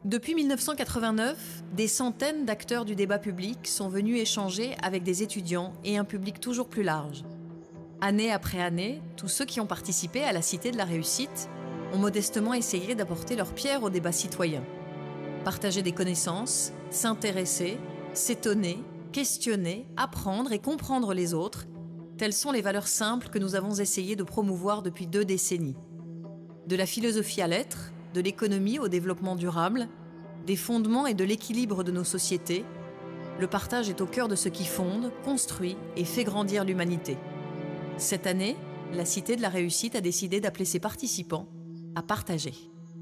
Depuis 1989, des centaines d'acteurs du débat public sont venus échanger avec des étudiants et un public toujours plus large. Année après année, tous ceux qui ont participé à la Cité de la Réussite ont modestement essayé d'apporter leur pierre au débat citoyen. Partager des connaissances, s'intéresser, s'étonner, questionner, apprendre et comprendre les autres, telles sont les valeurs simples que nous avons essayé de promouvoir depuis 2 décennies. De la philosophie à l'être, de l'économie au développement durable, des fondements et de l'équilibre de nos sociétés, le partage est au cœur de ce qui fonde, construit et fait grandir l'humanité. Cette année, la Cité de la Réussite a décidé d'appeler ses participants à partager.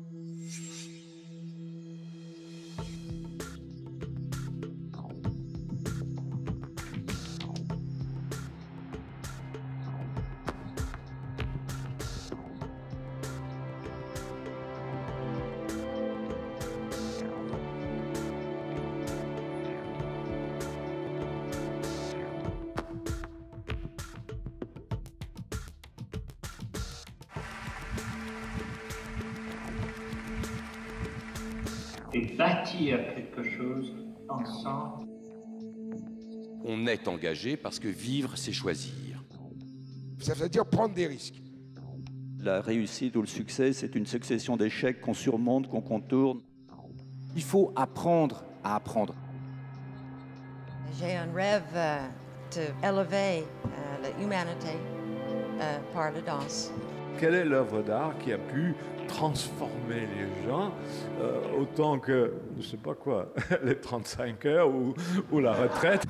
Et bâtir quelque chose ensemble. On est engagé parce que vivre, c'est choisir. Ça veut dire prendre des risques. La réussite ou le succès, c'est une succession d'échecs qu'on surmonte, qu'on contourne. Il faut apprendre à apprendre. J'ai un rêve d'élever l'humanité par la danse. Quelle est l'œuvre d'art qui a pu transformer les gens autant que, je ne sais pas quoi, les 35 heures ou la retraite?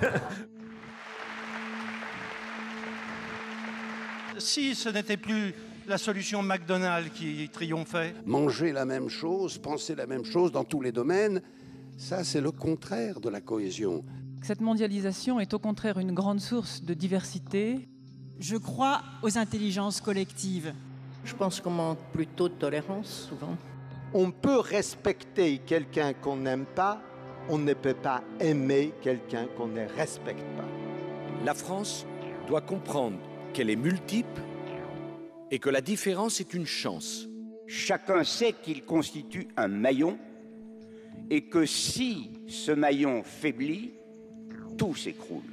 Si ce n'était plus la solution McDonald's qui triomphait. Manger la même chose, penser la même chose dans tous les domaines, ça c'est le contraire de la cohésion. Cette mondialisation est au contraire une grande source de diversité. Je crois aux intelligences collectives. Je pense qu'on manque plutôt de tolérance, souvent. On peut respecter quelqu'un qu'on n'aime pas, on ne peut pas aimer quelqu'un qu'on ne respecte pas. La France doit comprendre qu'elle est multiple et que la différence est une chance. Chacun sait qu'il constitue un maillon et que si ce maillon faiblit, tout s'écroule.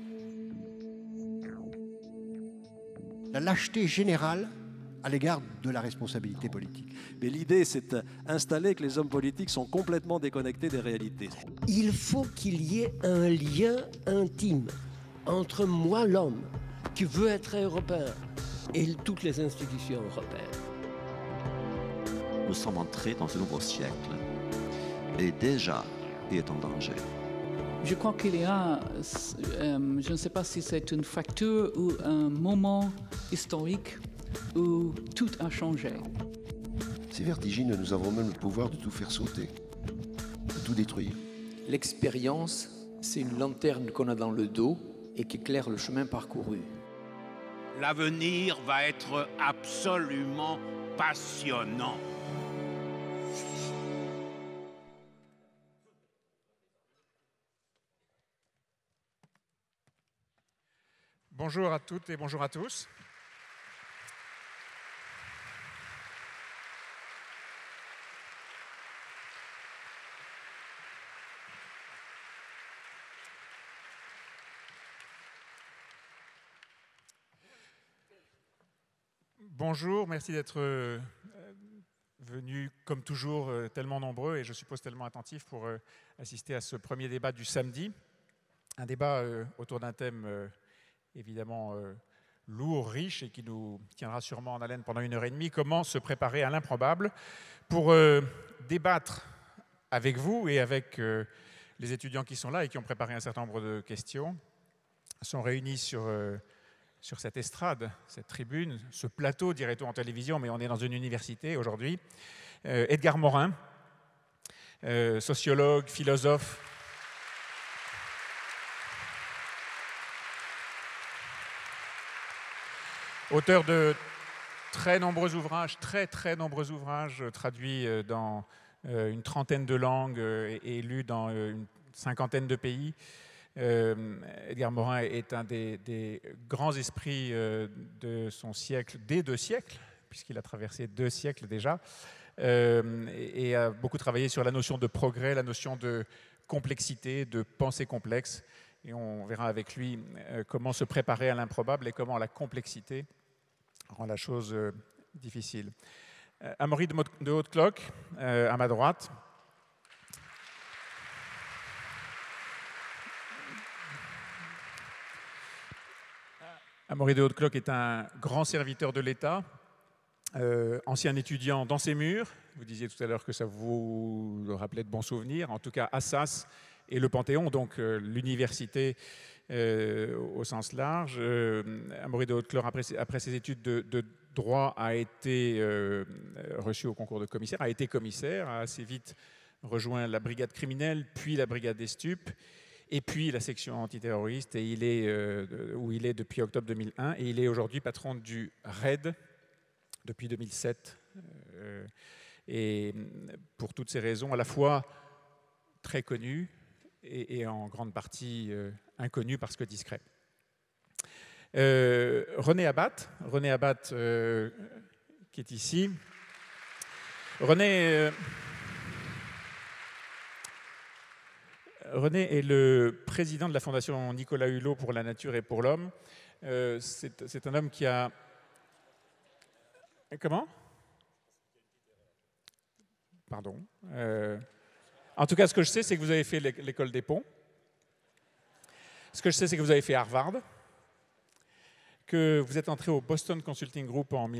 La lâcheté générale à l'égard de la responsabilité politique. Mais l'idée, c'est d'installer que les hommes politiques sont complètement déconnectés des réalités. Il faut qu'il y ait un lien intime entre moi, l'homme, qui veut être européen, et toutes les institutions européennes. Nous sommes entrés dans un nouveau siècle, et déjà, il est en danger. Je crois qu'il y a, je ne sais pas si c'est une fracture ou un moment historique où tout a changé. C'est vertigineux, nous avons même le pouvoir de tout faire sauter, de tout détruire. L'expérience, c'est une lanterne qu'on a dans le dos et qui éclaire le chemin parcouru. L'avenir va être absolument passionnant. Bonjour à toutes et bonjour à tous. Bonjour, merci d'être venus comme toujours tellement nombreux et je suppose tellement attentifs pour assister à ce premier débat du samedi. Un débat autour d'un thème évidemment lourd, riche et qui nous tiendra sûrement en haleine pendant 1h30. Comment se préparer à l'improbable? Pour débattre avec vous et avec les étudiants qui sont là et qui ont préparé un certain nombre de questions, sont réunis sur cette estrade, cette tribune, ce plateau, dirait-on en télévision, mais on est dans une université aujourd'hui. Edgar Morin, sociologue, philosophe, auteur de très nombreux ouvrages, très nombreux ouvrages traduits dans une trentaine de langues et lus dans une cinquantaine de pays. Edgar Morin est un des grands esprits de son siècle, des 2 siècles, puisqu'il a traversé 2 siècles déjà. et a beaucoup travaillé sur la notion de progrès, la notion de complexité, de pensée complexe. Et on verra avec lui comment se préparer à l'improbable et comment la complexité rend la chose difficile. Amaury de Hautecloque, à ma droite. Amaury de Hautecloque est un grand serviteur de l'État, ancien étudiant dans ces murs. Vous disiez tout à l'heure que ça vous rappelait de bons souvenirs. En tout cas, Assas et le Panthéon, donc l'université au sens large. Amaury de Hautecloque, après ses études de droit, a été reçu au concours de commissaire, a été commissaire, a assez vite rejoint la brigade criminelle, puis la brigade des stupes, et puis la section antiterroriste, et où il est depuis octobre 2001, et il est aujourd'hui patron du RAID depuis 2007. Et pour toutes ces raisons, à la fois très connu et en grande partie inconnu parce que discret. René Abatte, qui est ici. René est le président de la Fondation Nicolas Hulot pour la nature et pour l'homme. C'est un homme qui a... Comment ? Pardon. En tout cas, ce que je sais, c'est que vous avez fait l'école des ponts. Ce que je sais, c'est que vous avez fait Harvard, que vous êtes entré au Boston Consulting Group en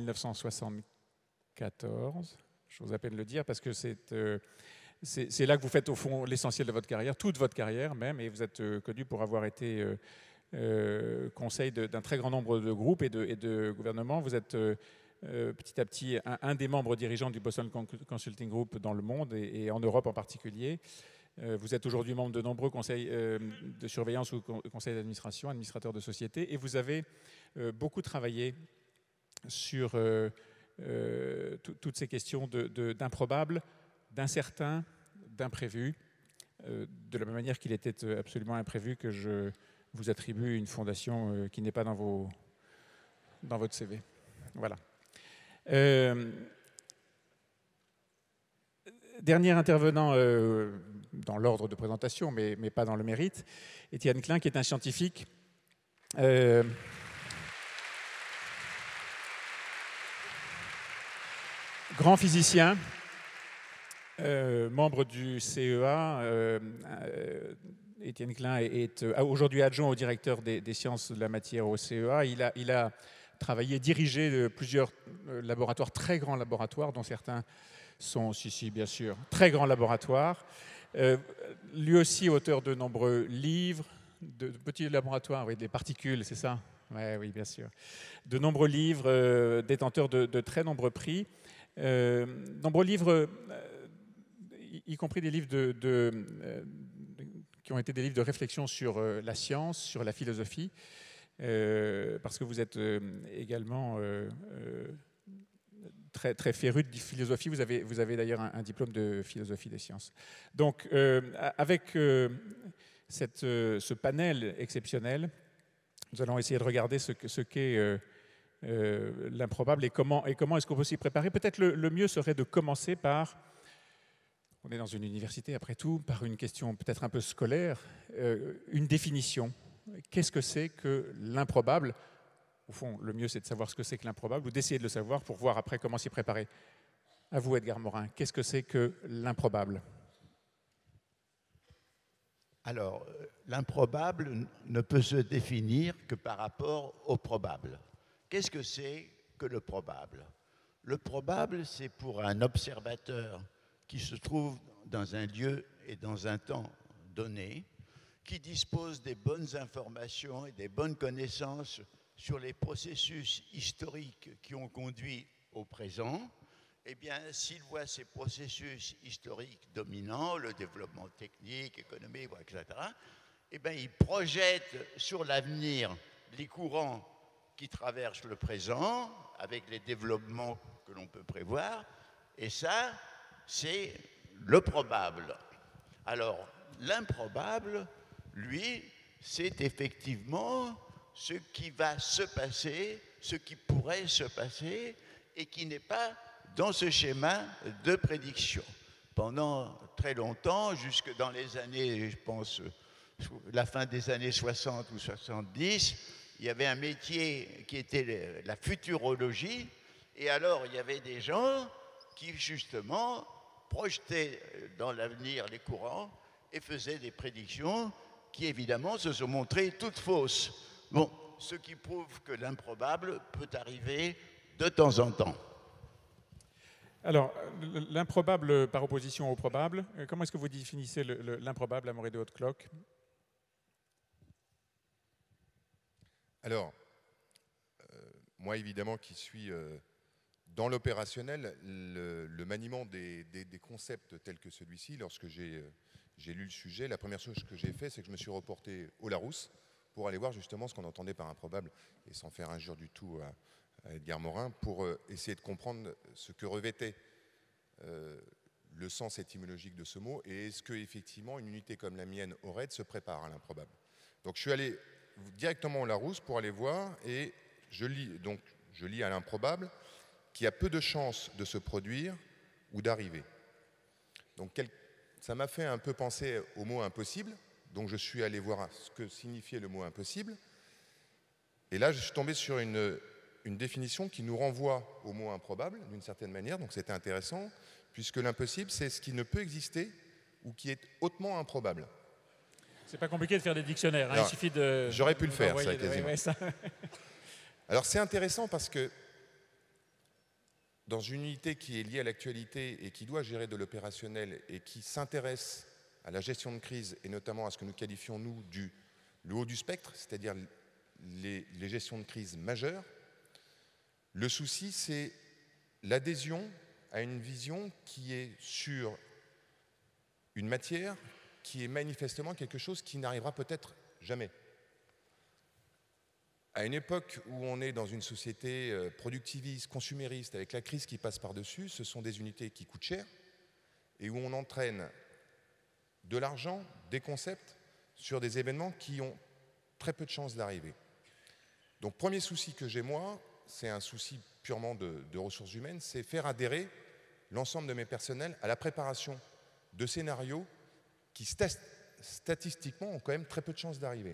1974. J'ose à peine le dire parce que c'est là que vous faites au fond l'essentiel de votre carrière, toute votre carrière même, et vous êtes connu pour avoir été conseil d'un très grand nombre de groupes et de gouvernements. Vous êtes petit à petit un des membres dirigeants du Boston Consulting Group dans le monde et en Europe en particulier. Vous êtes aujourd'hui membre de nombreux conseils de surveillance ou conseils d'administration, administrateur de société, et vous avez beaucoup travaillé sur toutes ces questions d'improbable, d'incertain, d'imprévu, de la même manière qu'il était absolument imprévu que je vous attribue une fondation qui n'est pas dans votre CV. Voilà. Dernier intervenant dans l'ordre de présentation, mais pas dans le mérite, Étienne Klein, qui est un scientifique grand physicien, membre du CEA. Étienne Klein est aujourd'hui adjoint au directeur des sciences de la matière au CEA. Il a travaillé, dirigé plusieurs laboratoires, très grands laboratoires, dont certains sont, si, bien sûr, très grands laboratoires. Lui aussi auteur de nombreux livres, de petits laboratoires, oui, des particules, c'est ça ? Ouais, oui, bien sûr. De nombreux livres, détenteur de très nombreux prix. Nombreux livres, y compris des livres qui ont été des livres de réflexion sur la science, sur la philosophie, parce que vous êtes également très, très féru de philosophie. Vous avez d'ailleurs un diplôme de philosophie des sciences. Donc, avec ce panel exceptionnel, nous allons essayer de regarder ce qu'est l'improbable et comment est-ce qu'on peut s'y préparer. Peut-être le mieux serait de commencer par, on est dans une université après tout, par une question peut-être un peu scolaire, une définition. Qu'est-ce que c'est que l'improbable ? Au fond, le mieux, c'est de savoir ce que c'est que l'improbable ou d'essayer de le savoir pour voir après comment s'y préparer. À vous, Edgar Morin, qu'est-ce que c'est que l'improbable ? Alors, l'improbable ne peut se définir que par rapport au probable. Qu'est-ce que c'est que le probable ? Le probable, c'est pour un observateur qui se trouve dans un lieu et dans un temps donné, qui dispose des bonnes informations et des bonnes connaissances sur les processus historiques qui ont conduit au présent, eh bien, s'il voit ces processus historiques dominants, le développement technique, économique, etc., eh bien, il projette sur l'avenir les courants qui traversent le présent, avec les développements que l'on peut prévoir, et ça, c'est le probable. Alors, l'improbable, lui, c'est effectivement ce qui va se passer, ce qui pourrait se passer, et qui n'est pas dans ce schéma de prédiction. Pendant très longtemps, jusque dans les années, je pense, la fin des années 60 ou 70, il y avait un métier qui était la futurologie, et alors il y avait des gens qui justement projetaient dans l'avenir les courants et faisaient des prédictions qui évidemment se sont montrées toutes fausses. Bon, ce qui prouve que l'improbable peut arriver de temps en temps. Alors, l'improbable par opposition au probable, comment est-ce que vous définissez l'improbable, Amaury de Hautecloque? Alors, moi évidemment qui suis dans l'opérationnel, le maniement des concepts tels que celui-ci, lorsque j'ai lu le sujet, la première chose que j'ai fait, c'est que je me suis reporté au Larousse pour aller voir justement ce qu'on entendait par improbable, et sans faire injure du tout à Edgar Morin, pour essayer de comprendre ce que revêtait le sens étymologique de ce mot, et est-ce qu'effectivement une unité comme la mienne aurait de se prépare à l'improbable. Donc je suis allé directement au Larousse pour aller voir, et je lis à l'improbable qui a peu de chances de se produire ou d'arriver. Donc ça m'a fait un peu penser au mot impossible, donc je suis allé voir ce que signifiait le mot impossible, et là je suis tombé sur une définition qui nous renvoie au mot improbable d'une certaine manière, donc c'était intéressant, puisque l'impossible c'est ce qui ne peut exister ou qui est hautement improbable. C'est pas compliqué de faire des dictionnaires, hein, alors, il suffit de... J'aurais pu le faire, ça, quasiment. Ouais, ça. Alors c'est intéressant parce que dans une unité qui est liée à l'actualité et qui doit gérer de l'opérationnel et qui s'intéresse à la gestion de crise et notamment à ce que nous qualifions, nous, le haut du spectre, c'est-à-dire les gestions de crise majeures, le souci, c'est l'adhésion à une vision qui est sur une matière qui est manifestement quelque chose qui n'arrivera peut-être jamais. À une époque où on est dans une société productiviste, consumériste, avec la crise qui passe par-dessus, ce sont des unités qui coûtent cher et où on entraîne de l'argent, des concepts sur des événements qui ont très peu de chances d'arriver. Donc, premier souci que j'ai moi, c'est un souci purement de ressources humaines, c'est faire adhérer l'ensemble de mes personnels à la préparation de scénarios qui statistiquement ont quand même très peu de chances d'arriver.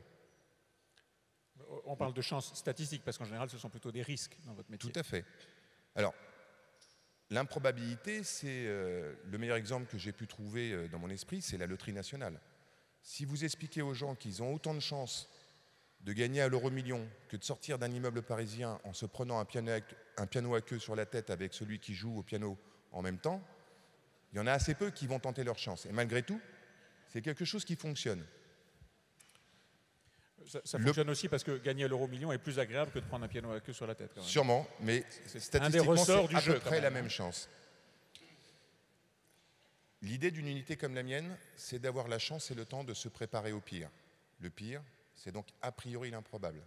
On parle de chances statistiques parce qu'en général ce sont plutôt des risques dans votre métier. Tout à fait. Alors, l'improbabilité, c'est le meilleur exemple que j'ai pu trouver dans mon esprit, c'est la loterie nationale. Si vous expliquez aux gens qu'ils ont autant de chances de gagner à l'euro-million que de sortir d'un immeuble parisien en se prenant un piano à queue sur la tête avec celui qui joue au piano en même temps, il y en a assez peu qui vont tenter leur chance. Et malgré tout, c'est quelque chose qui fonctionne. Ça fonctionne aussi parce que gagner à l'euro-million est plus agréable que de prendre un piano à queue sur la tête. Quand même. Sûrement, mais statistiquement, c'est à peu près la même chance. L'idée d'une unité comme la mienne, c'est d'avoir la chance et le temps de se préparer au pire. Le pire, c'est donc a priori l'improbable.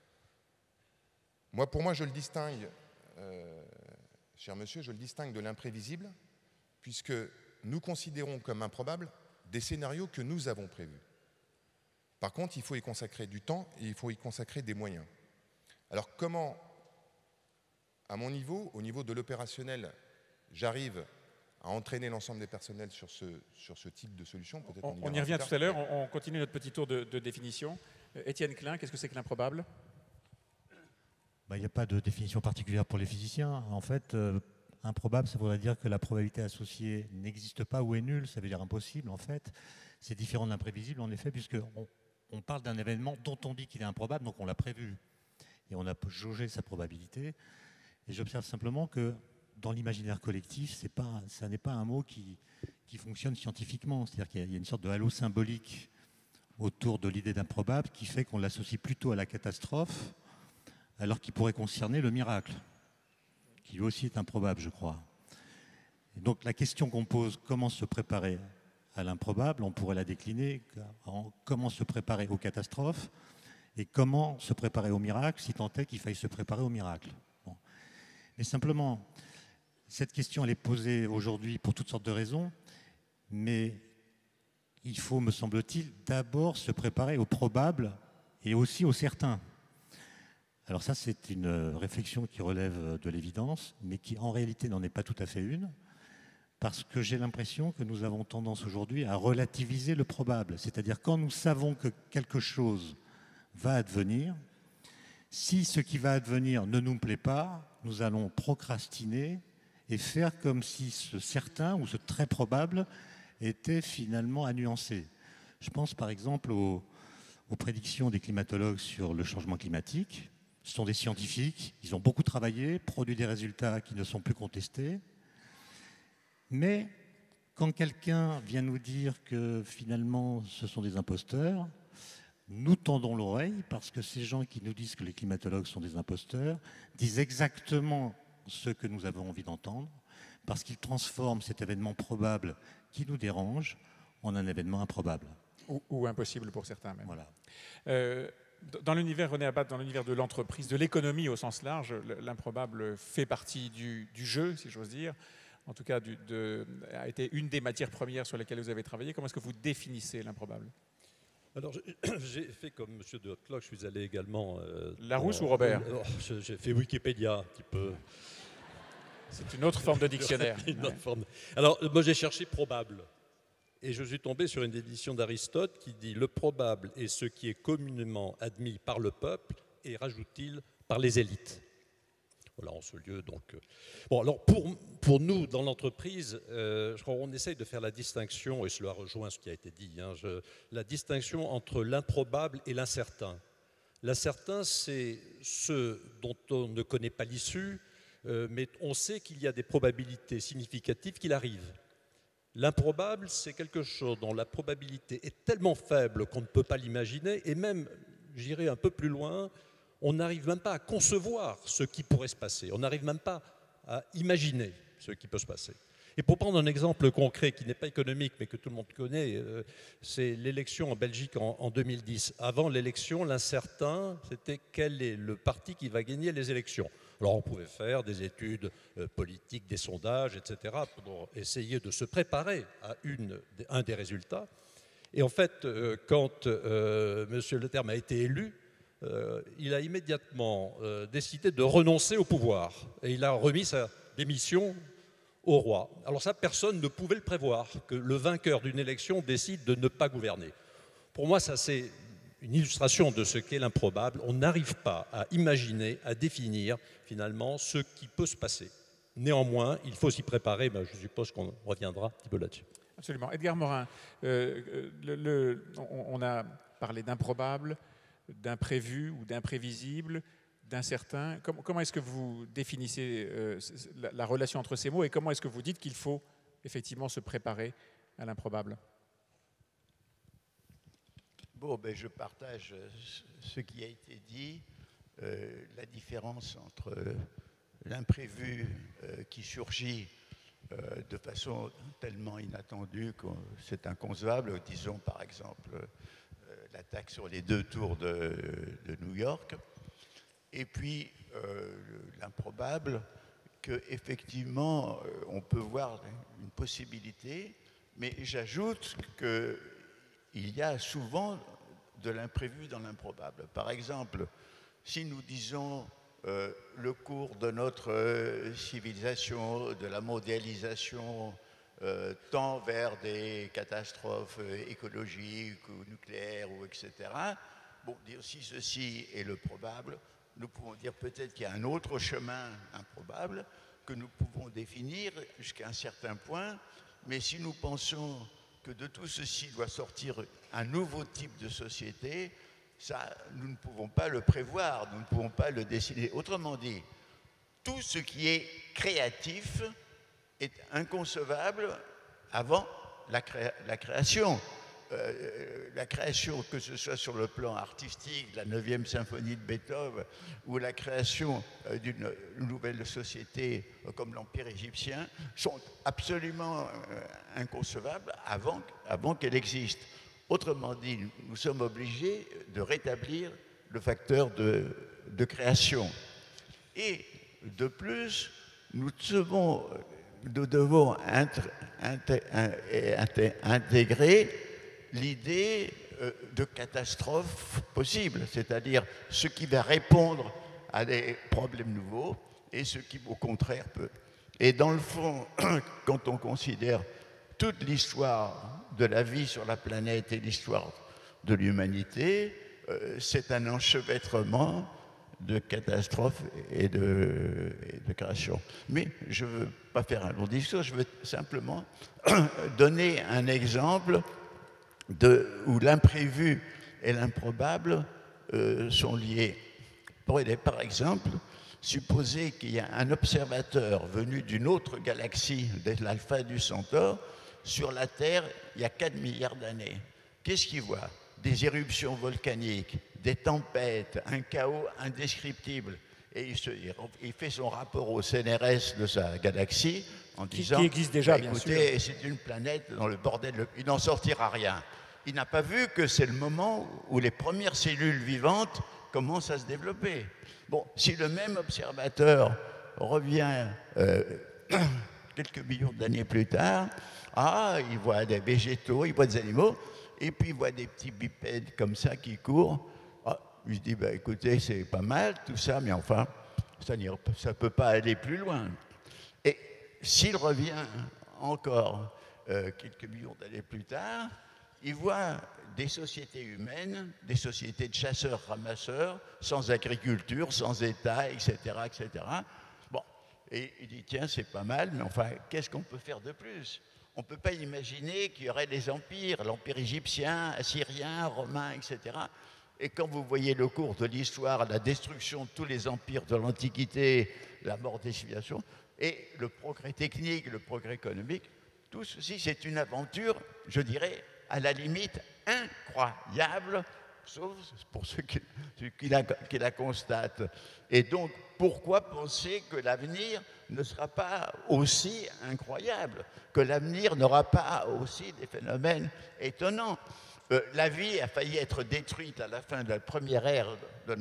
Pour moi, je le distingue, cher monsieur, je le distingue de l'imprévisible, puisque nous considérons comme improbable des scénarios que nous avons prévus. Par contre, il faut y consacrer du temps et il faut y consacrer des moyens. Alors comment, à mon niveau, au niveau de l'opérationnel, j'arrive à entraîner l'ensemble des personnels sur ce type de solution? On y revient tout à l'heure, on continue notre petit tour de définition. Étienne Klein, qu'est-ce que c'est que l'improbable? Il n'y a pas de définition particulière pour les physiciens. En fait, improbable, ça voudrait dire que la probabilité associée n'existe pas ou est nulle, ça veut dire impossible en fait. C'est différent de l'imprévisible en effet, puisqu'on parle d'un événement dont on dit qu'il est improbable, donc on l'a prévu. Et on a jaugé sa probabilité. Et j'observe simplement que dans l'imaginaire collectif, ça n'est pas un mot qui fonctionne scientifiquement. C'est-à-dire qu'il y a une sorte de halo symbolique autour de l'idée d'improbable qui fait qu'on l'associe plutôt à la catastrophe, alors qu'il pourrait concerner le miracle, qui lui aussi est improbable, je crois. Et donc la question qu'on pose, comment se préparer à l'improbable, on pourrait la décliner en comment se préparer aux catastrophes et comment se préparer au miracle, si tant est qu'il faille se préparer au miracle. Bon. Mais simplement, cette question elle est posée aujourd'hui pour toutes sortes de raisons, mais il faut, me semble-t-il, d'abord se préparer au probable et aussi au certain. Alors ça, c'est une réflexion qui relève de l'évidence, mais qui en réalité n'en est pas tout à fait une, parce que j'ai l'impression que nous avons tendance aujourd'hui à relativiser le probable. C'est-à-dire quand nous savons que quelque chose va advenir, si ce qui va advenir ne nous plaît pas, nous allons procrastiner et faire comme si ce certain ou ce très probable était finalement à nuancer. Je pense par exemple aux prédictions des climatologues sur le changement climatique. Ce sont des scientifiques, ils ont beaucoup travaillé, produit des résultats qui ne sont plus contestés. Mais quand quelqu'un vient nous dire que finalement ce sont des imposteurs, nous tendons l'oreille parce que ces gens qui nous disent que les climatologues sont des imposteurs disent exactement ce que nous avons envie d'entendre, parce qu'ils transforment cet événement probable qui nous dérange en un événement improbable. Ou impossible pour certains même. Voilà. Dans l'univers, René Abad, dans l'univers de l'entreprise, de l'économie au sens large, l'improbable fait partie du jeu, si j'ose dire. En tout cas, a été une des matières premières sur lesquelles vous avez travaillé. Comment est-ce que vous définissez l'improbable? Alors, j'ai fait comme M. de Hautecloque, je suis allé également... Larousse ou Robert? J'ai fait Wikipédia un petit peu. C'est une autre forme de dictionnaire. Alors, moi j'ai cherché probable. Et je suis tombé sur une définition d'Aristote qui dit « Le probable est ce qui est communément admis par le peuple et, rajoute-t-il, par les élites ». Voilà, en ce lieu, donc... Bon, alors, pour nous, dans l'entreprise, je crois qu'on essaye de faire la distinction, et cela rejoint ce qui a été dit, hein, la distinction entre l'improbable et l'incertain. L'incertain, c'est ce dont on ne connaît pas l'issue, mais on sait qu'il y a des probabilités significatives qu'il arrive. L'improbable, c'est quelque chose dont la probabilité est tellement faible qu'on ne peut pas l'imaginer, et même, j'irai un peu plus loin, on n'arrive même pas à concevoir ce qui pourrait se passer. On n'arrive même pas à imaginer ce qui peut se passer. Et pour prendre un exemple concret qui n'est pas économique, mais que tout le monde connaît, c'est l'élection en Belgique en 2010. Avant l'élection, l'incertain, c'était quel est le parti qui va gagner les élections. Alors on pouvait faire des études politiques, des sondages, etc., pour essayer de se préparer à un des résultats. Et en fait, quand M. Leterme a été élu, il a immédiatement décidé de renoncer au pouvoir. Et il a remis sa démission au roi. Alors ça, personne ne pouvait le prévoir, que le vainqueur d'une élection décide de ne pas gouverner. Pour moi, ça c'est une illustration de ce qu'est l'improbable. On n'arrive pas à imaginer, à définir finalement ce qui peut se passer. Néanmoins, il faut s'y préparer, ben, je suppose qu'on reviendra un petit peu là-dessus. Absolument. Edgar Morin, on a parlé d'improbable, d'imprévu ou d'imprévisible, d'incertain. Comment est-ce que vous définissez la relation entre ces mots et comment est-ce que vous dites qu'il faut effectivement se préparer à l'improbable? Bon, ben, je partage ce qui a été dit, la différence entre l'imprévu qui surgit de façon tellement inattendue que c'est inconcevable, disons par exemple l'attaque sur les 2 tours de New York, et puis l'improbable qu'effectivement on peut voir une possibilité, mais j'ajoute qu'il y a souvent de l'imprévu dans l'improbable. Par exemple, si nous disons le cours de notre civilisation, de la mondialisation, tend vers des catastrophes écologiques ou nucléaires, ou etc. Bon, dire si ceci est le probable, nous pouvons dire peut-être qu'il y a un autre chemin improbable que nous pouvons définir jusqu'à un certain point, mais si nous pensons que de tout ceci doit sortir un nouveau type de société, ça, nous ne pouvons pas le prévoir, nous ne pouvons pas le dessiner. Autrement dit, tout ce qui est créatif est inconcevable avant la création. La création, que ce soit sur le plan artistique, la 9e symphonie de Beethoven, ou la création d'une nouvelle société comme l'Empire égyptien, sont absolument inconcevables avant qu'elle existe. Autrement dit, nous sommes obligés de rétablir le facteur de création. Et de plus, nous devons intégrer l'idée de catastrophe possible, c'est-à-dire ce qui va répondre à des problèmes nouveaux et ce qui, au contraire, peut. Et dans le fond, quand on considère toute l'histoire de la vie sur la planète et l'histoire de l'humanité, c'est un enchevêtrement de catastrophes et de création. Mais je ne veux pas faire un long discours, je veux simplement donner un exemple où l'imprévu et l'improbable sont liés. Par exemple, supposer qu'il y a un observateur venu d'une autre galaxie, de l'Alpha du Centaure, sur la Terre il y a 4 milliards d'années. Qu'est-ce qu'il voit? Des éruptions volcaniques, des tempêtes, un chaos indescriptible. Et il fait son rapport au CNRS de sa galaxie en disant... Qui existe déjà, bien écoutez, sûr. c'est une planète dans le bordel, il n'en sortira rien. Il n'a pas vu que c'est le moment où les premières cellules vivantes commencent à se développer. Bon, si le même observateur revient quelques millions d'années plus tard, il voit des végétaux, il voit des animaux, et puis il voit des petits bipèdes comme ça qui courent. Il se dit, écoutez, c'est pas mal tout ça, mais enfin, ça ne peut pas aller plus loin. Et s'il revient encore quelques millions d'années plus tard, il voit des sociétés humaines, des sociétés de chasseurs-ramasseurs, sans agriculture, sans État, etc., etc. Bon, et il dit, tiens, c'est pas mal, mais enfin, qu'est-ce qu'on peut faire de plus? On ne peut pas imaginer qu'il y aurait des empires, l'empire égyptien, assyrien, romain, etc. Et quand vous voyez le cours de l'histoire, la destruction de tous les empires de l'Antiquité, la mort des civilisations, et le progrès technique, le progrès économique, tout ceci, c'est une aventure, je dirais, à la limite incroyable, sauf pour ceux qui la constatent. Et donc, pourquoi penser que l'avenir ne sera pas aussi incroyable, que l'avenir n'aura pas aussi des phénomènes étonnants? La vie a failli être détruite à la fin de la première ère de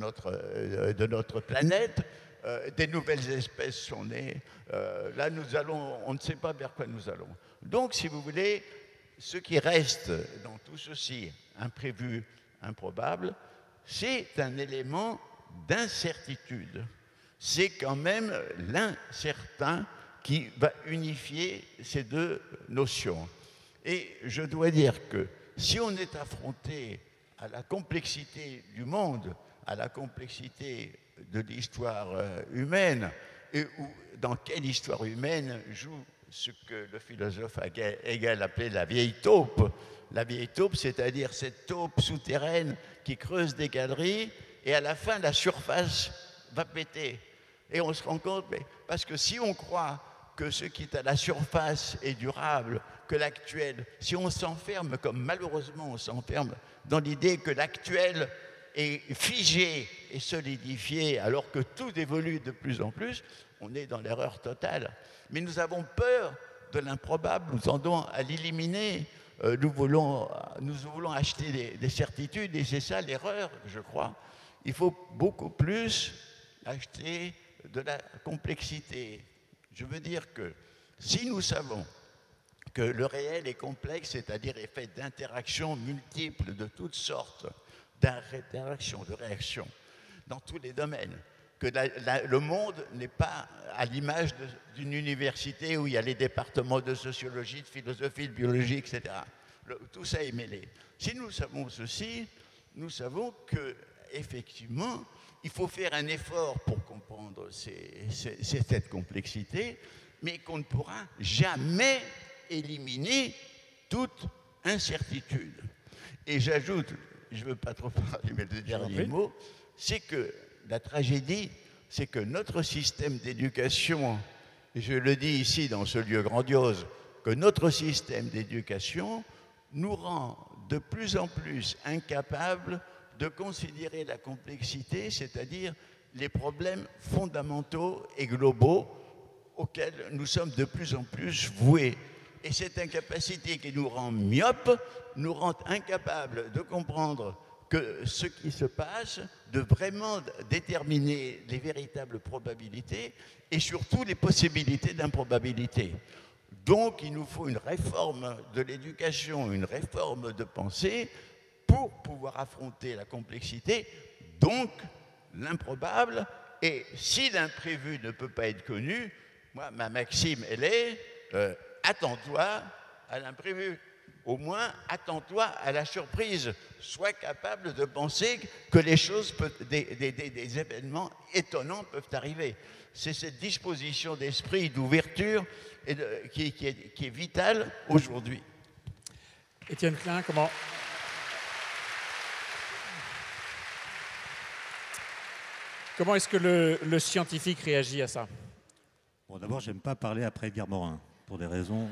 notre planète. Des nouvelles espèces sont nées. Là, on ne sait pas vers quoi nous allons. Donc, si vous voulez, ce qui reste dans tout ceci, imprévu, improbable, c'est un élément d'incertitude. C'est quand même l'incertain qui va unifier ces deux notions. Et je dois dire que si on est affronté à la complexité du monde, à la complexité de l'histoire humaine, et dans quelle histoire humaine joue ce que le philosophe Hegel appelait la vieille taupe. La vieille taupe, c'est-à-dire cette taupe souterraine qui creuse des galeries et à la fin, la surface va péter. Et on se rend compte, parce que si on croit que ce qui est à la surface est durable, que l'actuel, si on s'enferme, comme malheureusement on s'enferme dans l'idée que l'actuel est figé et solidifié alors que tout évolue de plus en plus, on est dans l'erreur totale. Mais nous avons peur de l'improbable, nous tendons à l'éliminer, nous voulons acheter des certitudes et c'est ça l'erreur, je crois. Il faut beaucoup plus acheter de la complexité. Je veux dire que si nous savons que le réel est complexe, c'est-à-dire est fait d'interactions multiples de toutes sortes, d'interactions, de réactions, dans tous les domaines, que le monde n'est pas à l'image d'une université où il y a les départements de sociologie, de philosophie, de biologie, etc. Tout ça est mêlé. Si nous savons ceci, nous savons qu'effectivement, il faut faire un effort pour comprendre cette complexité, mais qu'on ne pourra jamais éliminer toute incertitude. Et j'ajoute, je ne veux pas trop parler, mais le dernier mot, c'est que la tragédie, c'est que notre système d'éducation, et je le dis ici dans ce lieu grandiose, que notre système d'éducation nous rend de plus en plus incapables de considérer la complexité, c'est-à-dire les problèmes fondamentaux et globaux auxquels nous sommes de plus en plus voués. Et cette incapacité qui nous rend myopes nous rend incapables de comprendre que ce qui se passe, de vraiment déterminer les véritables probabilités et surtout les possibilités d'improbabilité. Donc il nous faut une réforme de l'éducation, une réforme de pensée pour pouvoir affronter la complexité, donc l'improbable Et si l'imprévu ne peut pas être connu, moi, ma maxime, elle est attends-toi à l'imprévu. Au moins, attends-toi à la surprise. Sois capable de penser que les choses, des événements étonnants peuvent arriver. C'est cette disposition d'esprit, d'ouverture qui est vitale aujourd'hui. Étienne Klein, comment est-ce que le scientifique réagit à ça? Bon, d'abord, j'aime pas parler après Edgar Morin, pour des raisons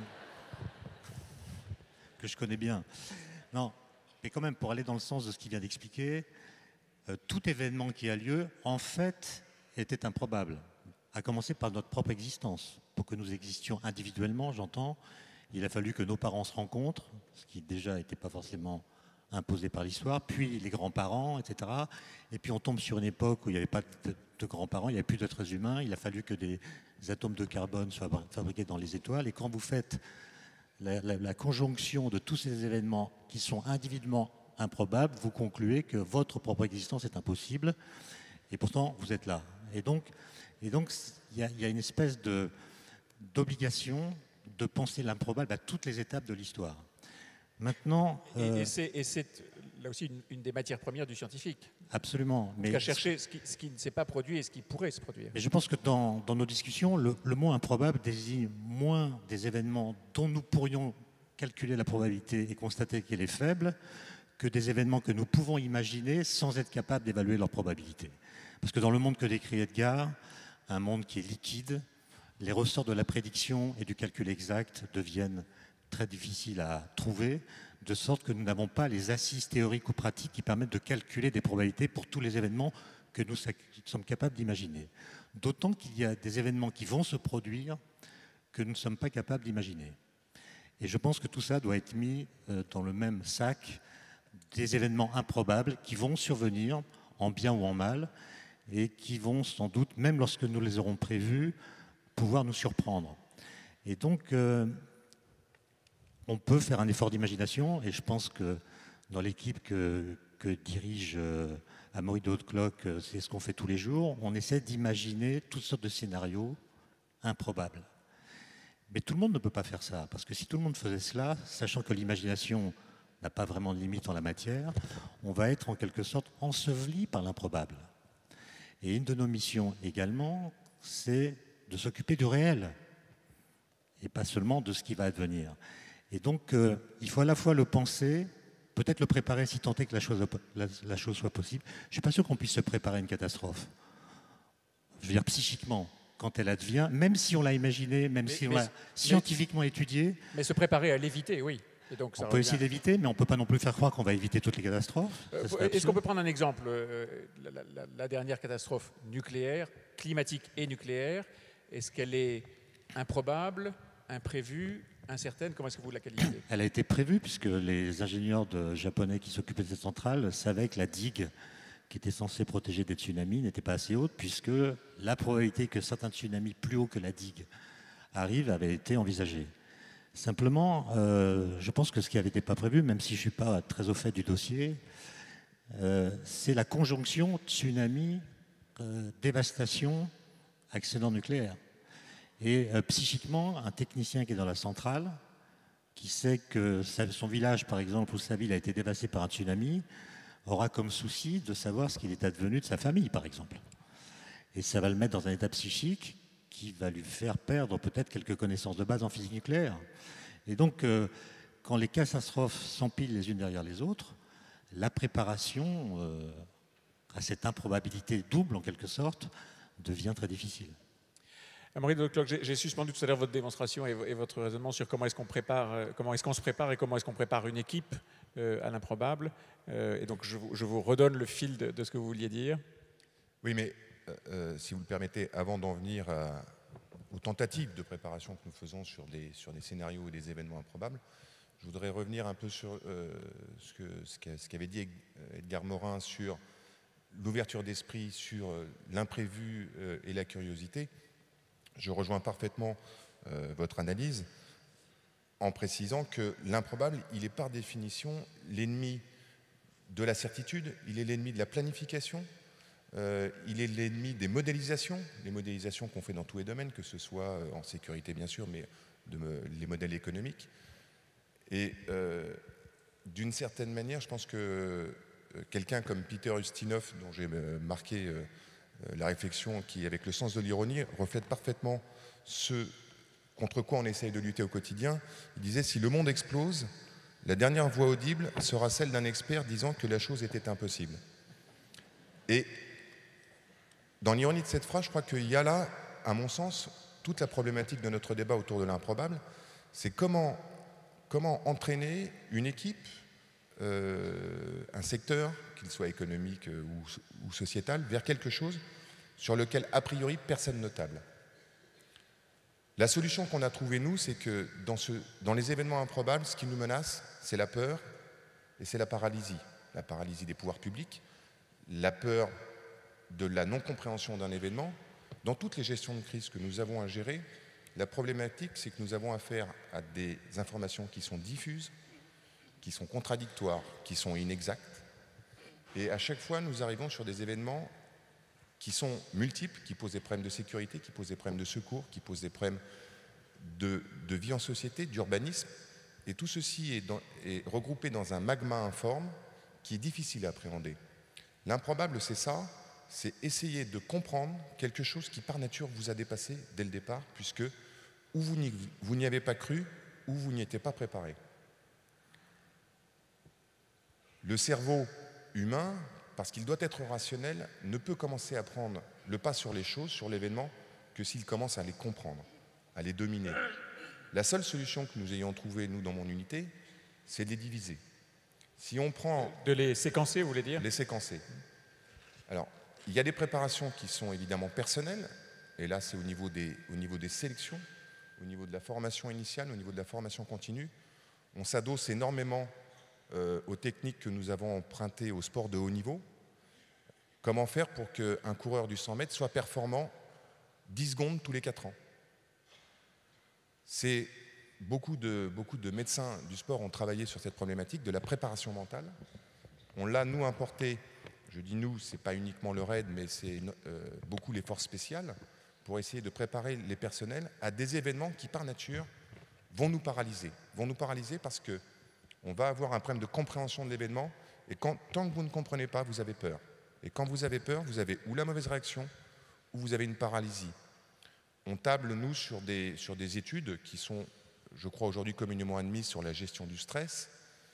que je connais bien. Non, mais quand même, pour aller dans le sens de ce qu'il vient d'expliquer, tout événement qui a lieu, en fait, était improbable. À commencer par notre propre existence. Pour que nous existions individuellement, j'entends, il a fallu que nos parents se rencontrent, ce qui déjà n'était pas forcément imposé par l'histoire, puis les grands-parents, etc. Et puis on tombe sur une époque où il n'y avait pas de grands-parents, il n'y avait plus d'êtres humains, il a fallu que des atomes de carbone soient fabriqués dans les étoiles. Et quand vous faites la conjonction de tous ces événements qui sont individuellement improbables, vous concluez que votre propre existence est impossible, et pourtant vous êtes là. Et donc il y a une espèce d'obligation de penser l'improbable à toutes les étapes de l'histoire. Maintenant, et c'est là aussi une des matières premières du scientifique. Absolument. Mais chercher ce qui ne s'est pas produit et ce qui pourrait se produire. Mais je pense que dans nos discussions, le mot improbable désigne moins des événements dont nous pourrions calculer la probabilité et constater qu'elle est faible que des événements que nous pouvons imaginer sans être capables d'évaluer leur probabilité. Parce que dans le monde que décrit Edgar, un monde qui est liquide, les ressorts de la prédiction et du calcul exact deviennent très difficiles à trouver, de sorte que nous n'avons pas les assises théoriques ou pratiques qui permettent de calculer des probabilités pour tous les événements que nous sommes capables d'imaginer. D'autant qu'il y a des événements qui vont se produire que nous ne sommes pas capables d'imaginer. Et je pense que tout ça doit être mis dans le même sac des événements improbables qui vont survenir en bien ou en mal et qui vont sans doute, même lorsque nous les aurons prévus, pouvoir nous surprendre. Et donc, on peut faire un effort d'imagination, et je pense que dans l'équipe que dirige Amaury de Hautecloque, c'est ce qu'on fait tous les jours, on essaie d'imaginer toutes sortes de scénarios improbables. Mais tout le monde ne peut pas faire ça, parce que si tout le monde faisait cela, sachant que l'imagination n'a pas vraiment de limite en la matière, on va être en quelque sorte enseveli par l'improbable. Et une de nos missions également, c'est de s'occuper du réel, et pas seulement de ce qui va advenir. Et donc, il faut à la fois le penser, peut-être le préparer si tant est que la chose soit possible. Je ne suis pas sûr qu'on puisse se préparer à une catastrophe. Je veux dire, psychiquement, quand elle advient, même si on l'a imaginée, même si on l'a scientifiquement étudiée. Mais se préparer à l'éviter, oui. Et donc, on peut essayer d'éviter, mais on ne peut pas non plus faire croire qu'on va éviter toutes les catastrophes. Est-ce qu'on peut prendre un exemple? La dernière catastrophe nucléaire, climatique et nucléaire, est-ce qu'elle est improbable, imprévue, incertaine? Comment est-ce que vous la qualifiez? Elle a été prévue puisque les ingénieurs japonais qui s'occupaient de cette centrale savaient que la digue qui était censée protéger des tsunamis n'était pas assez haute, puisque la probabilité que certains tsunamis plus hauts que la digue arrivent avait été envisagée. Simplement, je pense que ce qui n'avait été pas prévu, même si je ne suis pas très au fait du dossier, c'est la conjonction tsunami, dévastation, accident nucléaire. Et psychiquement, un technicien qui est dans la centrale, qui sait que son village, par exemple, ou sa ville a été dévastée par un tsunami, aura comme souci de savoir ce qu'il est advenu de sa famille, par exemple. Et ça va le mettre dans un état psychique qui va lui faire perdre peut-être quelques connaissances de base en physique nucléaire. Et donc, quand les catastrophes s'empilent les unes derrière les autres, la préparation à cette improbabilité double, en quelque sorte, devient très difficile. Amaury de Hautecloque, j'ai suspendu tout à l'heure votre démonstration et votre raisonnement sur comment est-ce qu'on prépare, comment est-ce qu'on se prépare et comment est-ce qu'on prépare une équipe à l'improbable. Et donc je vous redonne le fil de ce que vous vouliez dire. Oui, mais si vous le permettez, avant d'en venir aux tentatives de préparation que nous faisons sur des scénarios et des événements improbables, je voudrais revenir un peu sur ce qu'avait dit Edgar Morin sur l'ouverture d'esprit, sur l'imprévu et la curiosité. Je rejoins parfaitement votre analyse en précisant que l'improbable, il est par définition l'ennemi de la certitude, il est l'ennemi de la planification, il est l'ennemi des modélisations, les modélisations qu'on fait dans tous les domaines, que ce soit en sécurité bien sûr, mais les modèles économiques. Et d'une certaine manière, je pense que quelqu'un comme Peter Ustinov, dont j'ai marqué la réflexion, qui avec le sens de l'ironie reflète parfaitement ce contre quoi on essaye de lutter au quotidien, il disait « Si le monde explose, la dernière voix audible sera celle d'un expert disant que la chose était impossible. » Et dans l'ironie de cette phrase, je crois qu'il y a là, à mon sens, toute la problématique de notre débat autour de l'improbable, c'est comment entraîner une équipe, un secteur, qu'il soit économique ou sociétal, vers quelque chose sur lequel, a priori, personne ne table. La solution qu'on a trouvée, nous, c'est que dans les événements improbables, ce qui nous menace, c'est la peur et c'est la paralysie. La paralysie des pouvoirs publics, la peur de la non-compréhension d'un événement. Dans toutes les gestions de crise que nous avons à gérer, la problématique, c'est que nous avons affaire à des informations qui sont diffuses, qui sont contradictoires, qui sont inexactes. Et à chaque fois, nous arrivons sur des événements qui sont multiples, qui posent des problèmes de sécurité, qui posent des problèmes de secours, qui posent des problèmes de vie en société, d'urbanisme. Et tout ceci est regroupé dans un magma informe qui est difficile à appréhender. L'improbable, c'est ça, c'est essayer de comprendre quelque chose qui, par nature, vous a dépassé dès le départ, puisque ou vous n'y avez pas cru, ou vous n'y étiez pas préparé. Le cerveau humain, parce qu'il doit être rationnel, ne peut commencer à prendre le pas sur les choses, sur l'événement, que s'il commence à les comprendre, à les dominer. La seule solution que nous ayons trouvée, nous, dans mon unité, c'est de les diviser. Si on prend... De les séquencer, vous voulez dire? Les séquencer. Alors, il y a des préparations qui sont évidemment personnelles, et là, c'est au niveau des sélections, au niveau de la formation initiale, au niveau de la formation continue. On s'adosse énormément aux techniques que nous avons empruntées au sport de haut niveau. Comment faire pour qu'un coureur du 100 mètres soit performant 10 secondes tous les 4 ans? C'est beaucoup de médecins du sport ont travaillé sur cette problématique de la préparation mentale. On l'a, nous, importé, je dis nous, c'est pas uniquement le RAID, mais c'est beaucoup les forces spéciales, pour essayer de préparer les personnels à des événements qui, par nature, vont nous paralyser. Vont nous paralyser parce que on va avoir un problème de compréhension de l'événement, et tant que vous ne comprenez pas, vous avez peur. Et quand vous avez peur, vous avez ou la mauvaise réaction, ou vous avez une paralysie. On table, nous, sur des études qui sont, je crois, aujourd'hui communément admises sur la gestion du stress,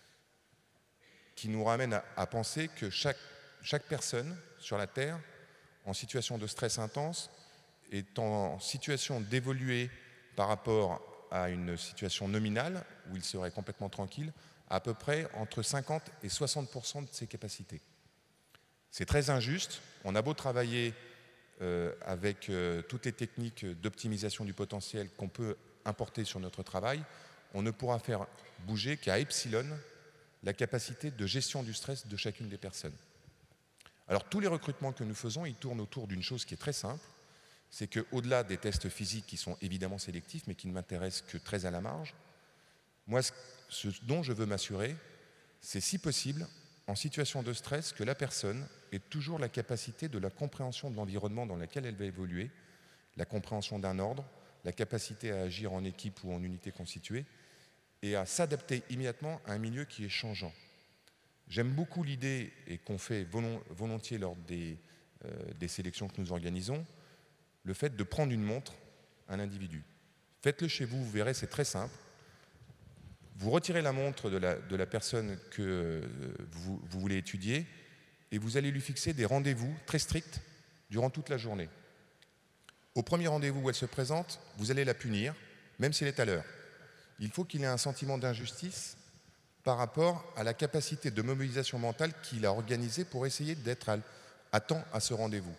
qui nous ramènent à penser que chaque personne sur la Terre, en situation de stress intense, est en situation d'évoluer par rapport à une situation nominale, où il serait complètement tranquille, à peu près entre 50 et 60% de ses capacités. C'est très injuste. On a beau travailler avec toutes les techniques d'optimisation du potentiel qu'on peut importer sur notre travail, on ne pourra faire bouger qu'à epsilon la capacité de gestion du stress de chacune des personnes. Alors tous les recrutements que nous faisons, ils tournent autour d'une chose qui est très simple, c'est qu'au-delà des tests physiques qui sont évidemment sélectifs, mais qui ne m'intéressent que très à la marge, moi, ce dont je veux m'assurer, c'est si possible, en situation de stress, que la personne ait toujours la capacité de la compréhension de l'environnement dans lequel elle va évoluer, la compréhension d'un ordre, la capacité à agir en équipe ou en unité constituée, et à s'adapter immédiatement à un milieu qui est changeant. J'aime beaucoup l'idée, et qu'on fait volontiers lors des sélections que nous organisons, le fait de prendre une montre à un individu. Faites-le chez vous, vous verrez, c'est très simple. Vous retirez la montre de la personne que vous voulez étudier et vous allez lui fixer des rendez-vous très stricts durant toute la journée. Au premier rendez-vous où elle se présente, vous allez la punir, même si elle est à l'heure. Il faut qu'il ait un sentiment d'injustice par rapport à la capacité de mobilisation mentale qu'il a organisée pour essayer d'être à temps à ce rendez-vous.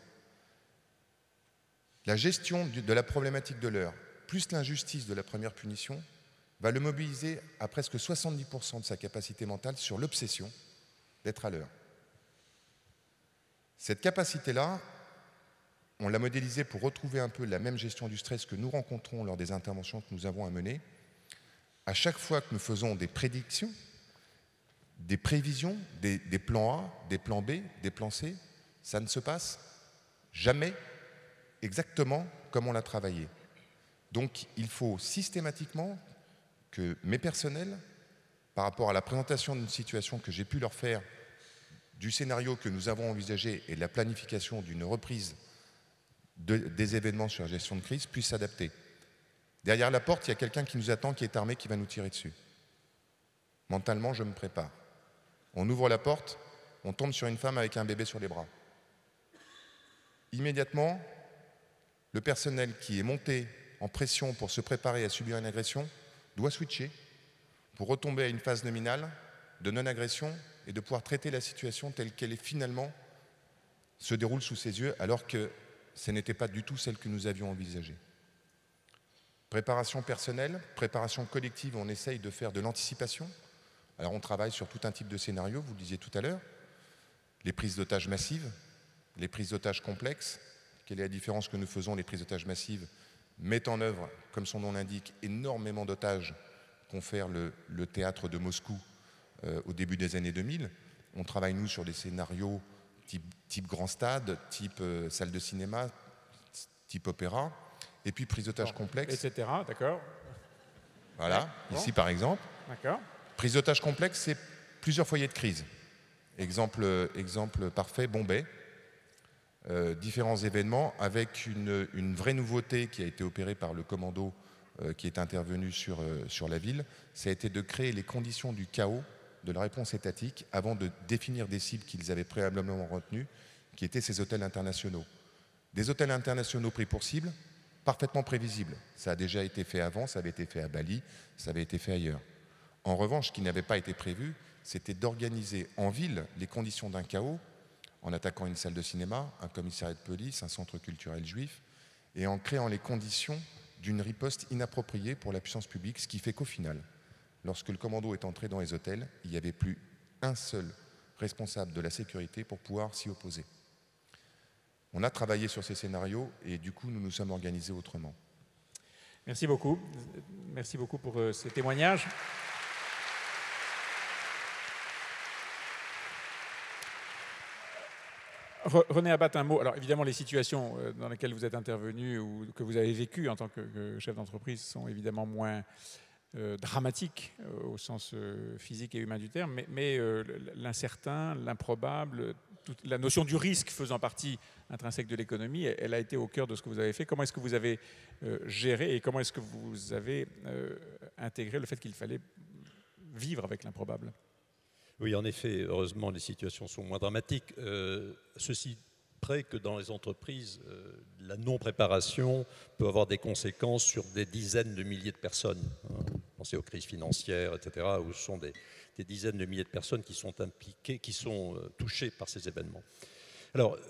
La gestion de la problématique de l'heure, plus l'injustice de la première punition, va le mobiliser à presque 70% de sa capacité mentale sur l'obsession d'être à l'heure. Cette capacité-là, on l'a modélisée pour retrouver un peu la même gestion du stress que nous rencontrons lors des interventions que nous avons à mener. À chaque fois que nous faisons des prédictions, des prévisions, des plans A, des plans B, des plans C, ça ne se passe jamais exactement comme on l'a travaillé. Donc il faut systématiquement que mes personnels, par rapport à la présentation d'une situation que j'ai pu leur faire, du scénario que nous avons envisagé et de la planification d'une reprise des événements sur la gestion de crise, puissent s'adapter. Derrière la porte, il y a quelqu'un qui nous attend, qui est armé, qui va nous tirer dessus. Mentalement, je me prépare. On ouvre la porte, on tombe sur une femme avec un bébé sur les bras. Immédiatement, le personnel qui est monté en pression pour se préparer à subir une agression doit switcher pour retomber à une phase nominale de non-agression et de pouvoir traiter la situation telle qu'elle est finalement se déroule sous ses yeux, alors que ce n'était pas du tout celle que nous avions envisagée. Préparation personnelle, préparation collective, on essaye de faire de l'anticipation. Alors on travaille sur tout un type de scénario, vous le disiez tout à l'heure, les prises d'otages massives, les prises d'otages complexes. Quelle est la différence que nous faisons? Les prises d'otages massives mettent en œuvre, comme son nom l'indique, énormément d'otages confère le théâtre de Moscou au début des années 2000. On travaille, nous, sur des scénarios type grand stade, type salle de cinéma, type opéra, et puis prise d'otages complexes. Etc., d'accord. Voilà, ouais, ici par exemple. D'accord. Prise d'otages complexes, c'est plusieurs foyers de crise. Exemple parfait, Bombay. Différents événements avec une vraie nouveauté qui a été opérée par le commando qui est intervenu sur la ville, ça a été de créer les conditions du chaos de la réponse étatique avant de définir des cibles qu'ils avaient préalablement retenues, qui étaient ces hôtels internationaux. Des hôtels internationaux pris pour cible, parfaitement prévisibles. Ça a déjà été fait avant, ça avait été fait à Bali, ça avait été fait ailleurs. En revanche, ce qui n'avait pas été prévu, c'était d'organiser en ville les conditions d'un chaos en attaquant une salle de cinéma, un commissariat de police, un centre culturel juif, et en créant les conditions d'une riposte inappropriée pour la puissance publique, ce qui fait qu'au final, lorsque le commando est entré dans les hôtels, il n'y avait plus un seul responsable de la sécurité pour pouvoir s'y opposer. On a travaillé sur ces scénarios et du coup, nous nous sommes organisés autrement. Merci beaucoup. Merci beaucoup pour ces témoignages. René Abat, un mot. Alors évidemment, les situations dans lesquelles vous êtes intervenu ou que vous avez vécues en tant que chef d'entreprise sont évidemment moins dramatiques au sens physique et humain du terme, mais l'incertain, l'improbable, la notion du risque faisant partie intrinsèque de l'économie, elle a été au cœur de ce que vous avez fait. Comment est-ce que vous avez géré et comment est-ce que vous avez intégré le fait qu'il fallait vivre avec l'improbable ? Oui, en effet, heureusement, les situations sont moins dramatiques. Ceci près que dans les entreprises, la non-préparation peut avoir des conséquences sur des dizaines de milliers de personnes. Pensez aux crises financières, etc., où ce sont des dizaines de milliers de personnes qui sont impliquées, qui sont touchées par ces événements. Alors,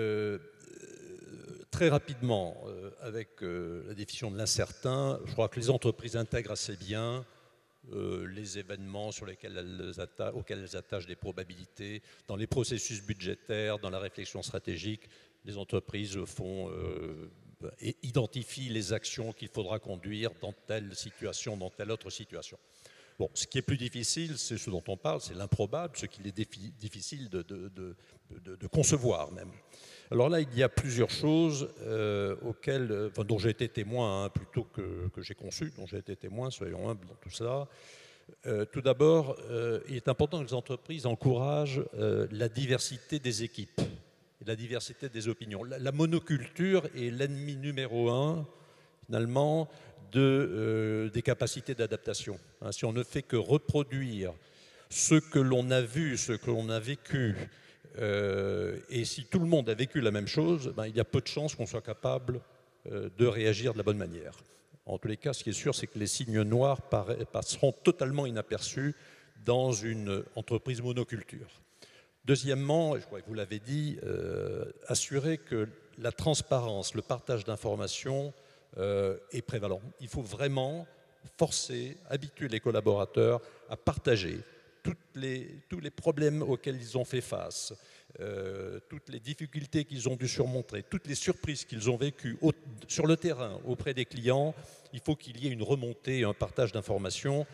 très rapidement, avec la définition de l'incertain, je crois que les entreprises intègrent assez bien les événements auxquels elles attachent des probabilités. Dans les processus budgétaires, dans la réflexion stratégique, les entreprises identifient les actions qu'il faudra conduire dans telle situation, dans telle autre situation. Bon, ce qui est plus difficile, c'est ce dont on parle, c'est l'improbable, ce qu'il est difficile de concevoir même. Alors là, il y a plusieurs choses dont j'ai été témoin, plutôt que j'ai conçu, dont j'ai été témoin, soyons humbles dans tout ça. Tout d'abord, il est important que les entreprises encouragent la diversité des équipes, et la diversité des opinions. La monoculture est l'ennemi numéro un, finalement, des capacités d'adaptation. Si on ne fait que reproduire ce que l'on a vu, ce que l'on a vécu, et si tout le monde a vécu la même chose, il y a peu de chances qu'on soit capable de réagir de la bonne manière. En tous les cas, ce qui est sûr, c'est que les signes noirs passeront totalement inaperçus dans une entreprise monoculture. Deuxièmement, et je crois que vous l'avez dit, assurer que la transparence, le partage d'informations est prévalent. Il faut vraiment forcer, habituer les collaborateurs à partager tous les problèmes auxquels ils ont fait face, toutes les difficultés qu'ils ont dû surmonter, toutes les surprises qu'ils ont vécues sur le terrain, auprès des clients. Il faut qu'il y ait une remontée, un partage d'informations.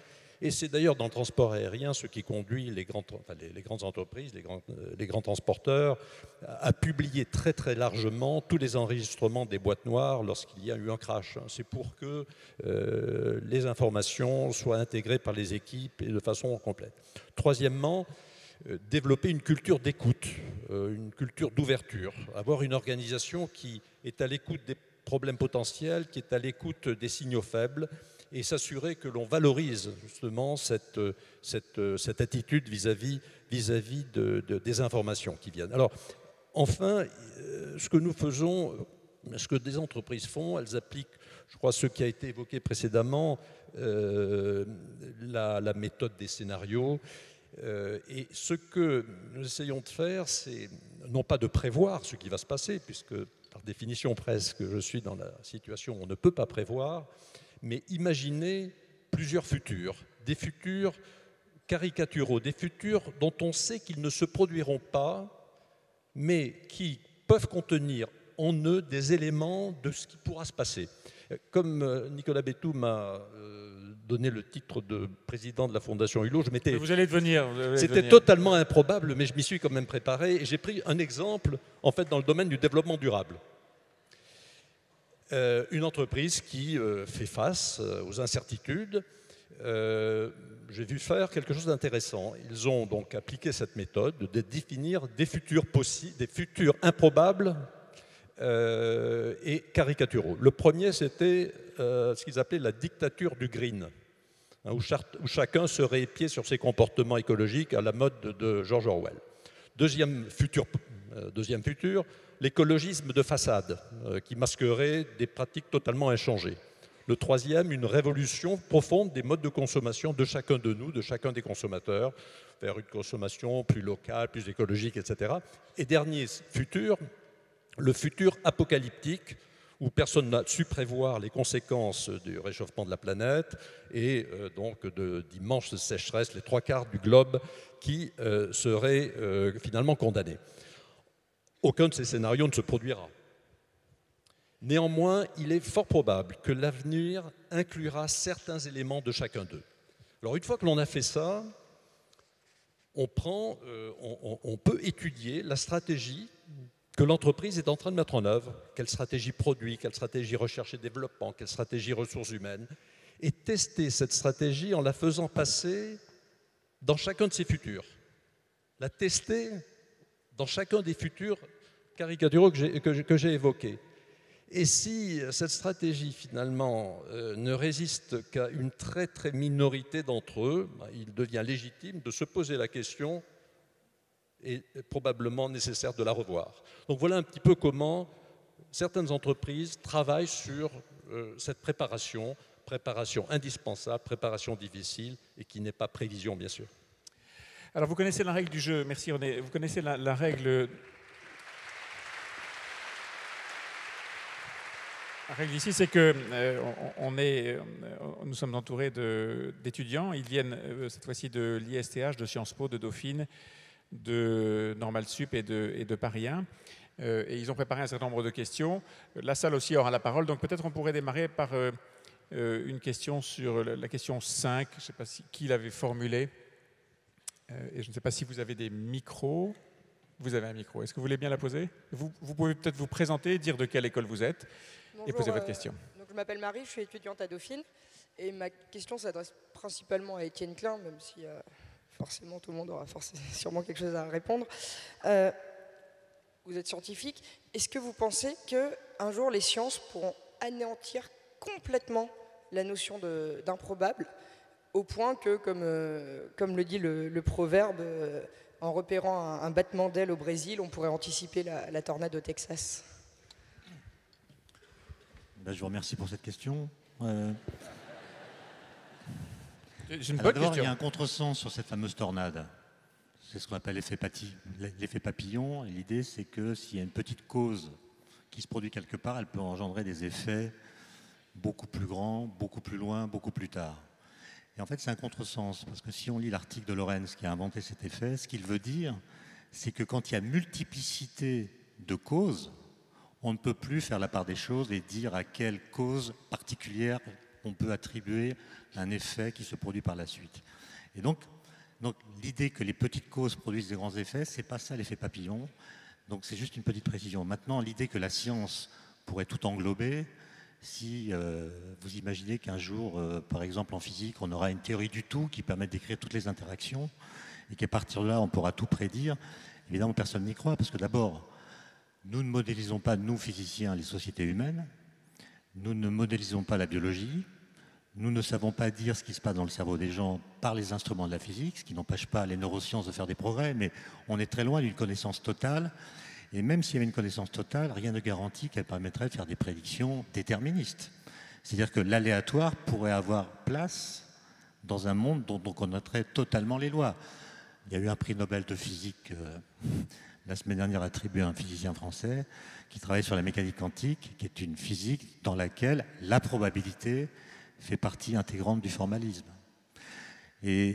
Et c'est d'ailleurs dans le transport aérien ce qui conduit les grandes entreprises, les grands transporteurs, à publier très très largement tous les enregistrements des boîtes noires lorsqu'il y a eu un crash. C'est pour que les informations soient intégrées par les équipes et de façon complète. Troisièmement, développer une culture d'écoute, une culture d'ouverture, avoir une organisation qui est à l'écoute des problèmes potentiels, qui est à l'écoute des signaux faibles, et s'assurer que l'on valorise justement cette attitude vis-à-vis des informations qui viennent. Alors, enfin, ce que nous faisons, ce que des entreprises font, elles appliquent, je crois, ce qui a été évoqué précédemment, la méthode des scénarios. Et ce que nous essayons de faire, c'est non pas de prévoir ce qui va se passer, puisque par définition presque, je suis dans la situation où on ne peut pas prévoir, mais imaginer plusieurs futurs, des futurs caricaturaux, des futurs dont on sait qu'ils ne se produiront pas, mais qui peuvent contenir en eux des éléments de ce qui pourra se passer. Comme Nicolas Bétou m'a donné le titre de président de la Fondation Hulot, vous allez devenir. C'était totalement improbable, mais je m'y suis quand même préparé, et j'ai pris un exemple, en fait, dans le domaine du développement durable. Une entreprise qui fait face aux incertitudes. J'ai vu faire quelque chose d'intéressant. Ils ont donc appliqué cette méthode de définir des futurs possibles, des futurs improbables et caricaturaux. Le premier, c'était ce qu'ils appelaient la dictature du green, hein, où chacun serait épié sur ses comportements écologiques à la mode de George Orwell. Deuxième futur, l'écologisme de façade, qui masquerait des pratiques totalement inchangées. Le troisième, une révolution profonde des modes de consommation de chacun de nous, de chacun des consommateurs, vers une consommation plus locale, plus écologique, etc. Et dernier futur, le futur apocalyptique, où personne n'a su prévoir les conséquences du réchauffement de la planète et donc d'immenses sécheresses, les 3/4 du globe qui seraient finalement condamnés. Aucun de ces scénarios ne se produira. Néanmoins, il est fort probable que l'avenir inclura certains éléments de chacun d'eux. Alors une fois que l'on a fait ça, on peut étudier la stratégie que l'entreprise est en train de mettre en œuvre, quelle stratégie produit, quelle stratégie recherche et développement, quelle stratégie ressources humaines, et tester cette stratégie en la faisant passer dans chacun de ses futurs. La tester dans chacun des futurs caricaturaux que j'ai évoqués. Et si cette stratégie, finalement, ne résiste qu'à une très, très minorité d'entre eux, il devient légitime de se poser la question et probablement nécessaire de la revoir. Donc voilà un petit peu comment certaines entreprises travaillent sur cette préparation indispensable, préparation difficile et qui n'est pas prévision, bien sûr. Alors vous connaissez la règle du jeu, merci René, vous connaissez la règle... La règle ici, c'est que nous sommes entourés d'étudiants. Ils viennent cette fois-ci de l'ISTH, de Sciences Po, de Dauphine, de Normal Sup et de Paris 1. Et ils ont préparé un certain nombre de questions. La salle aussi aura la parole. Donc peut-être on pourrait démarrer par une question sur la question 5. Je ne sais pas qui l'avait formulée. Et je ne sais pas si vous avez des micros. Vous avez un micro. Est-ce que vous voulez bien la poser ? Vous pouvez peut-être vous présenter, dire de quelle école vous êtes. Bonjour, et poser votre question. Donc je m'appelle Marie, je suis étudiante à Dauphine et ma question s'adresse principalement à Étienne Klein, même si forcément tout le monde aura sûrement quelque chose à répondre. Vous êtes scientifique, est-ce que vous pensez qu'un jour les sciences pourront anéantir complètement la notion d'improbable au point que, comme le dit le proverbe, en repérant un battement d'ailes au Brésil, on pourrait anticiper la tornade au Texas ? Je vous remercie pour cette question. J'ai une bonne question. Il y a un contresens sur cette fameuse tornade. C'est ce qu'on appelle l'effet papillon. Et l'idée, c'est que s'il y a une petite cause qui se produit quelque part, elle peut engendrer des effets beaucoup plus grands, beaucoup plus loin, beaucoup plus tard. Et en fait, c'est un contresens. Parce que si on lit l'article de Lorenz qui a inventé cet effet, ce qu'il veut dire, c'est que quand il y a multiplicité de causes, on ne peut plus faire la part des choses et dire à quelle cause particulière on peut attribuer un effet qui se produit par la suite. Et donc l'idée que les petites causes produisent des grands effets, c'est pas ça l'effet papillon. Donc c'est juste une petite précision. Maintenant, l'idée que la science pourrait tout englober, si vous imaginez qu'un jour, par exemple en physique, on aura une théorie du tout qui permet de décrire toutes les interactions, et qu'à partir de là, on pourra tout prédire, évidemment, personne n'y croit, parce que d'abord, nous ne modélisons pas, nous, physiciens, les sociétés humaines, nous ne modélisons pas la biologie, nous ne savons pas dire ce qui se passe dans le cerveau des gens par les instruments de la physique, ce qui n'empêche pas les neurosciences de faire des progrès, mais on est très loin d'une connaissance totale. Et même s'il y avait une connaissance totale, rien ne garantit qu'elle permettrait de faire des prédictions déterministes. C'est-à-dire que l'aléatoire pourrait avoir place dans un monde dont on connaîtrait totalement les lois. Il y a eu un prix Nobel de physique la semaine dernière attribué à un physicien français qui travaille sur la mécanique quantique, qui est une physique dans laquelle la probabilité fait partie intégrante du formalisme. Et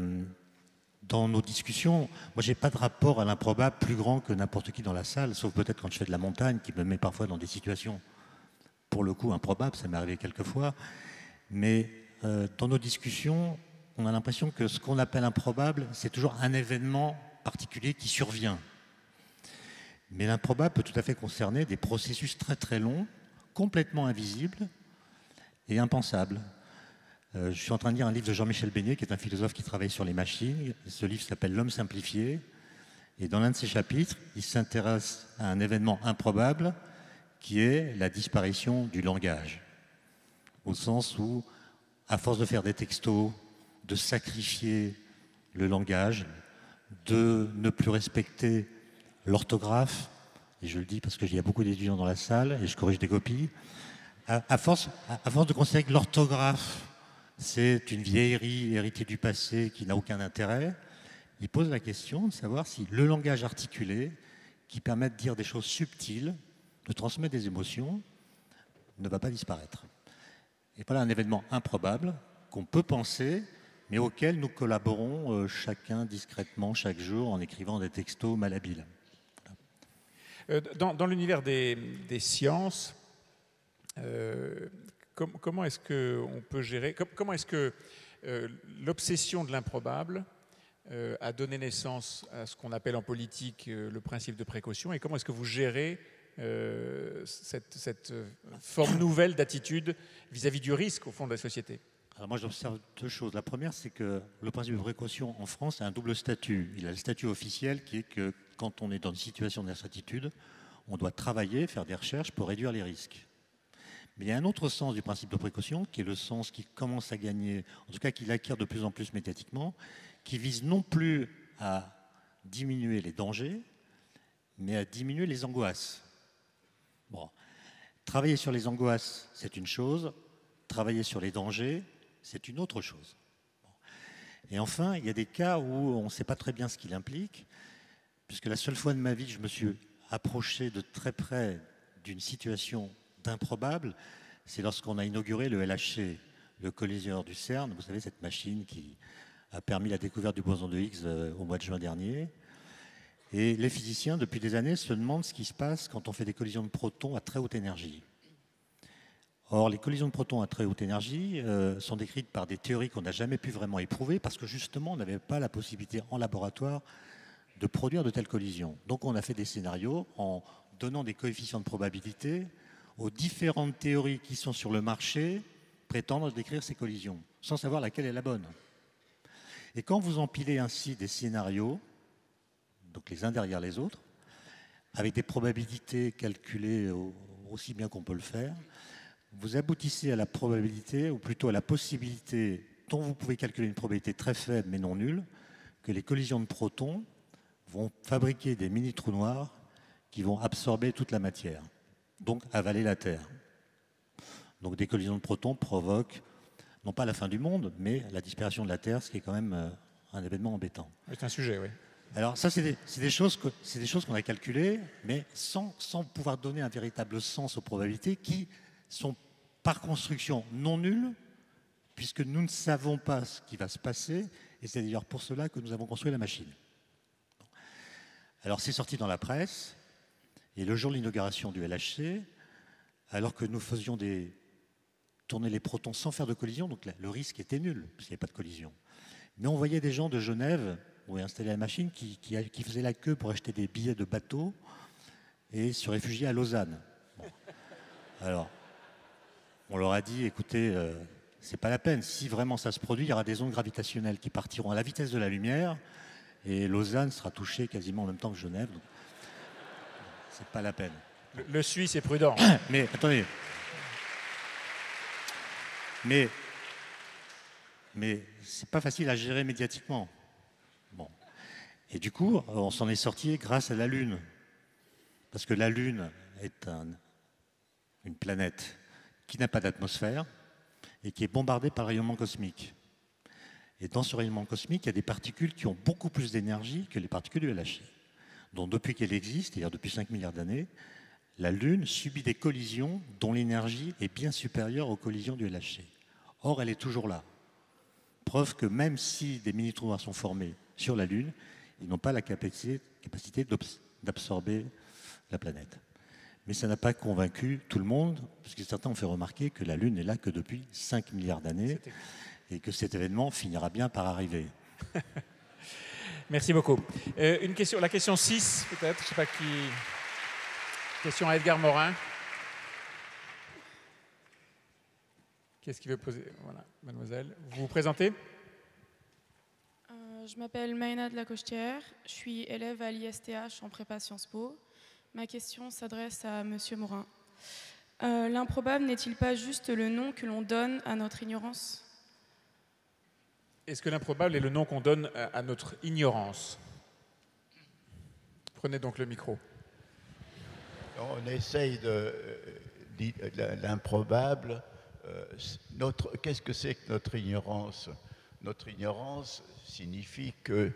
dans nos discussions, moi j'ai pas de rapport à l'improbable plus grand que n'importe qui dans la salle, sauf peut-être quand je fais de la montagne, qui me met parfois dans des situations pour le coup improbables, ça m'est arrivé quelques fois. Mais dans nos discussions, on a l'impression que ce qu'on appelle improbable, c'est toujours un événement particulier qui survient. Mais l'improbable peut tout à fait concerner des processus très très longs, complètement invisibles et impensables. Je suis en train de lire un livre de Jean-Michel Beignet, qui est un philosophe qui travaille sur les machines. Ce livre s'appelle L'homme simplifié. Et dans l'un de ses chapitres, il s'intéresse à un événement improbable qui est la disparition du langage. Au sens où, à force de faire des textos, de sacrifier le langage, de ne plus respecter l'orthographe, et je le dis parce qu'il y a beaucoup d'étudiants dans la salle et je corrige des copies, à force de considérer que l'orthographe c'est une vieillerie héritée du passé qui n'a aucun intérêt, il pose la question de savoir si le langage articulé, qui permet de dire des choses subtiles, de transmettre des émotions, ne va pas disparaître. Et voilà un événement improbable qu'on peut penser, mais auquel nous collaborons chacun discrètement chaque jour en écrivant des textos malhabiles. Dans l'univers des sciences, comment est-ce qu'on peut gérer, comment est-ce que l'obsession de l'improbable a donné naissance à ce qu'on appelle en politique le principe de précaution, et comment est-ce que vous gérez cette forme nouvelle d'attitude vis-à-vis du risque au fond de la société? Alors moi j'observe deux choses. La première, c'est que le principe de précaution en France a un double statut. Il a le statut officiel qui est que quand on est dans une situation d'incertitude, on doit travailler, faire des recherches pour réduire les risques. Mais il y a un autre sens du principe de précaution, qui est le sens qui commence à gagner, en tout cas qui l'acquiert de plus en plus médiatiquement, qui vise non plus à diminuer les dangers, mais à diminuer les angoisses. Bon. Travailler sur les angoisses, c'est une chose. Travailler sur les dangers, c'est une autre chose. Bon. Et enfin, il y a des cas où on ne sait pas très bien ce qu'il implique, puisque la seule fois de ma vie, je me suis approché de très près d'une situation d'improbable, c'est lorsqu'on a inauguré le LHC, le collisionneur du CERN, vous savez, cette machine qui a permis la découverte du boson de Higgs au mois de juin dernier. Et les physiciens, depuis des années, se demandent ce qui se passe quand on fait des collisions de protons à très haute énergie. Or, les collisions de protons à très haute énergie sont décrites par des théories qu'on n'a jamais pu vraiment éprouver, parce que justement, on n'avait pas la possibilité en laboratoire de produire de telles collisions. Donc on a fait des scénarios en donnant des coefficients de probabilité aux différentes théories qui sont sur le marché prétendent décrire ces collisions, sans savoir laquelle est la bonne. Et quand vous empilez ainsi des scénarios, donc les uns derrière les autres, avec des probabilités calculées aussi bien qu'on peut le faire, vous aboutissez à la probabilité, ou plutôt à la possibilité, dont vous pouvez calculer une probabilité très faible mais non nulle, que les collisions de protons vont fabriquer des mini-trous noirs qui vont absorber toute la matière, donc avaler la Terre. Donc des collisions de protons provoquent, non pas la fin du monde, mais la disparition de la Terre, ce qui est quand même un événement embêtant. C'est un sujet, oui. Alors ça, c'est des choses qu'on a calculées, mais sans pouvoir donner un véritable sens aux probabilités qui sont par construction non nulles, puisque nous ne savons pas ce qui va se passer, et c'est d'ailleurs pour cela que nous avons construit la machine. Alors c'est sorti dans la presse, et le jour de l'inauguration du LHC, alors que nous faisions des tourner les protons sans faire de collision, donc le risque était nul, parce qu'il n'y avait pas de collision. Mais on voyait des gens de Genève, où est installée la machine, qui faisaient la queue pour acheter des billets de bateau et se réfugier à Lausanne. Bon. Alors, on leur a dit, écoutez, c'est pas la peine. Si vraiment ça se produit, il y aura des ondes gravitationnelles qui partiront à la vitesse de la lumière et Lausanne sera touchée quasiment en même temps que Genève. Donc, c'est pas la peine. Le Suisse est prudent. Mais attendez. Mais c'est pas facile à gérer médiatiquement. Bon. Et du coup, on s'en est sorti grâce à la Lune. Parce que la Lune est une planète qui n'a pas d'atmosphère et qui est bombardée par le rayonnement cosmique. Et dans ce rayonnement cosmique, il y a des particules qui ont beaucoup plus d'énergie que les particules du LHC. Donc depuis qu'elle existe, c'est-à-dire depuis 5 milliards d'années, la Lune subit des collisions dont l'énergie est bien supérieure aux collisions du LHC. Or, elle est toujours là. Preuve que même si des mini-trous noirs sont formés sur la Lune, ils n'ont pas la capacité d'absorber la planète. Mais ça n'a pas convaincu tout le monde, parce que certains ont fait remarquer que la Lune n'est là que depuis 5 milliards d'années et que cet événement finira bien par arriver. Merci beaucoup. Une question, la question 6, peut-être, je ne sais pas qui... Question à Edgar Morin. Qu'est-ce qu'il veut poser? Voilà, mademoiselle. Vous vous présentez? Je m'appelle Maïna de la Costière, je suis élève à l'ISTH en prépa Sciences Po. Ma question s'adresse à Monsieur Morin. L'improbable n'est-il pas juste le nom que l'on donne à notre ignorance? Est-ce que l'improbable est le nom qu'on donne à notre ignorance? Prenez donc le micro. On essaye l'improbable. Qu'est-ce que c'est que notre ignorance? Notre ignorance signifie que,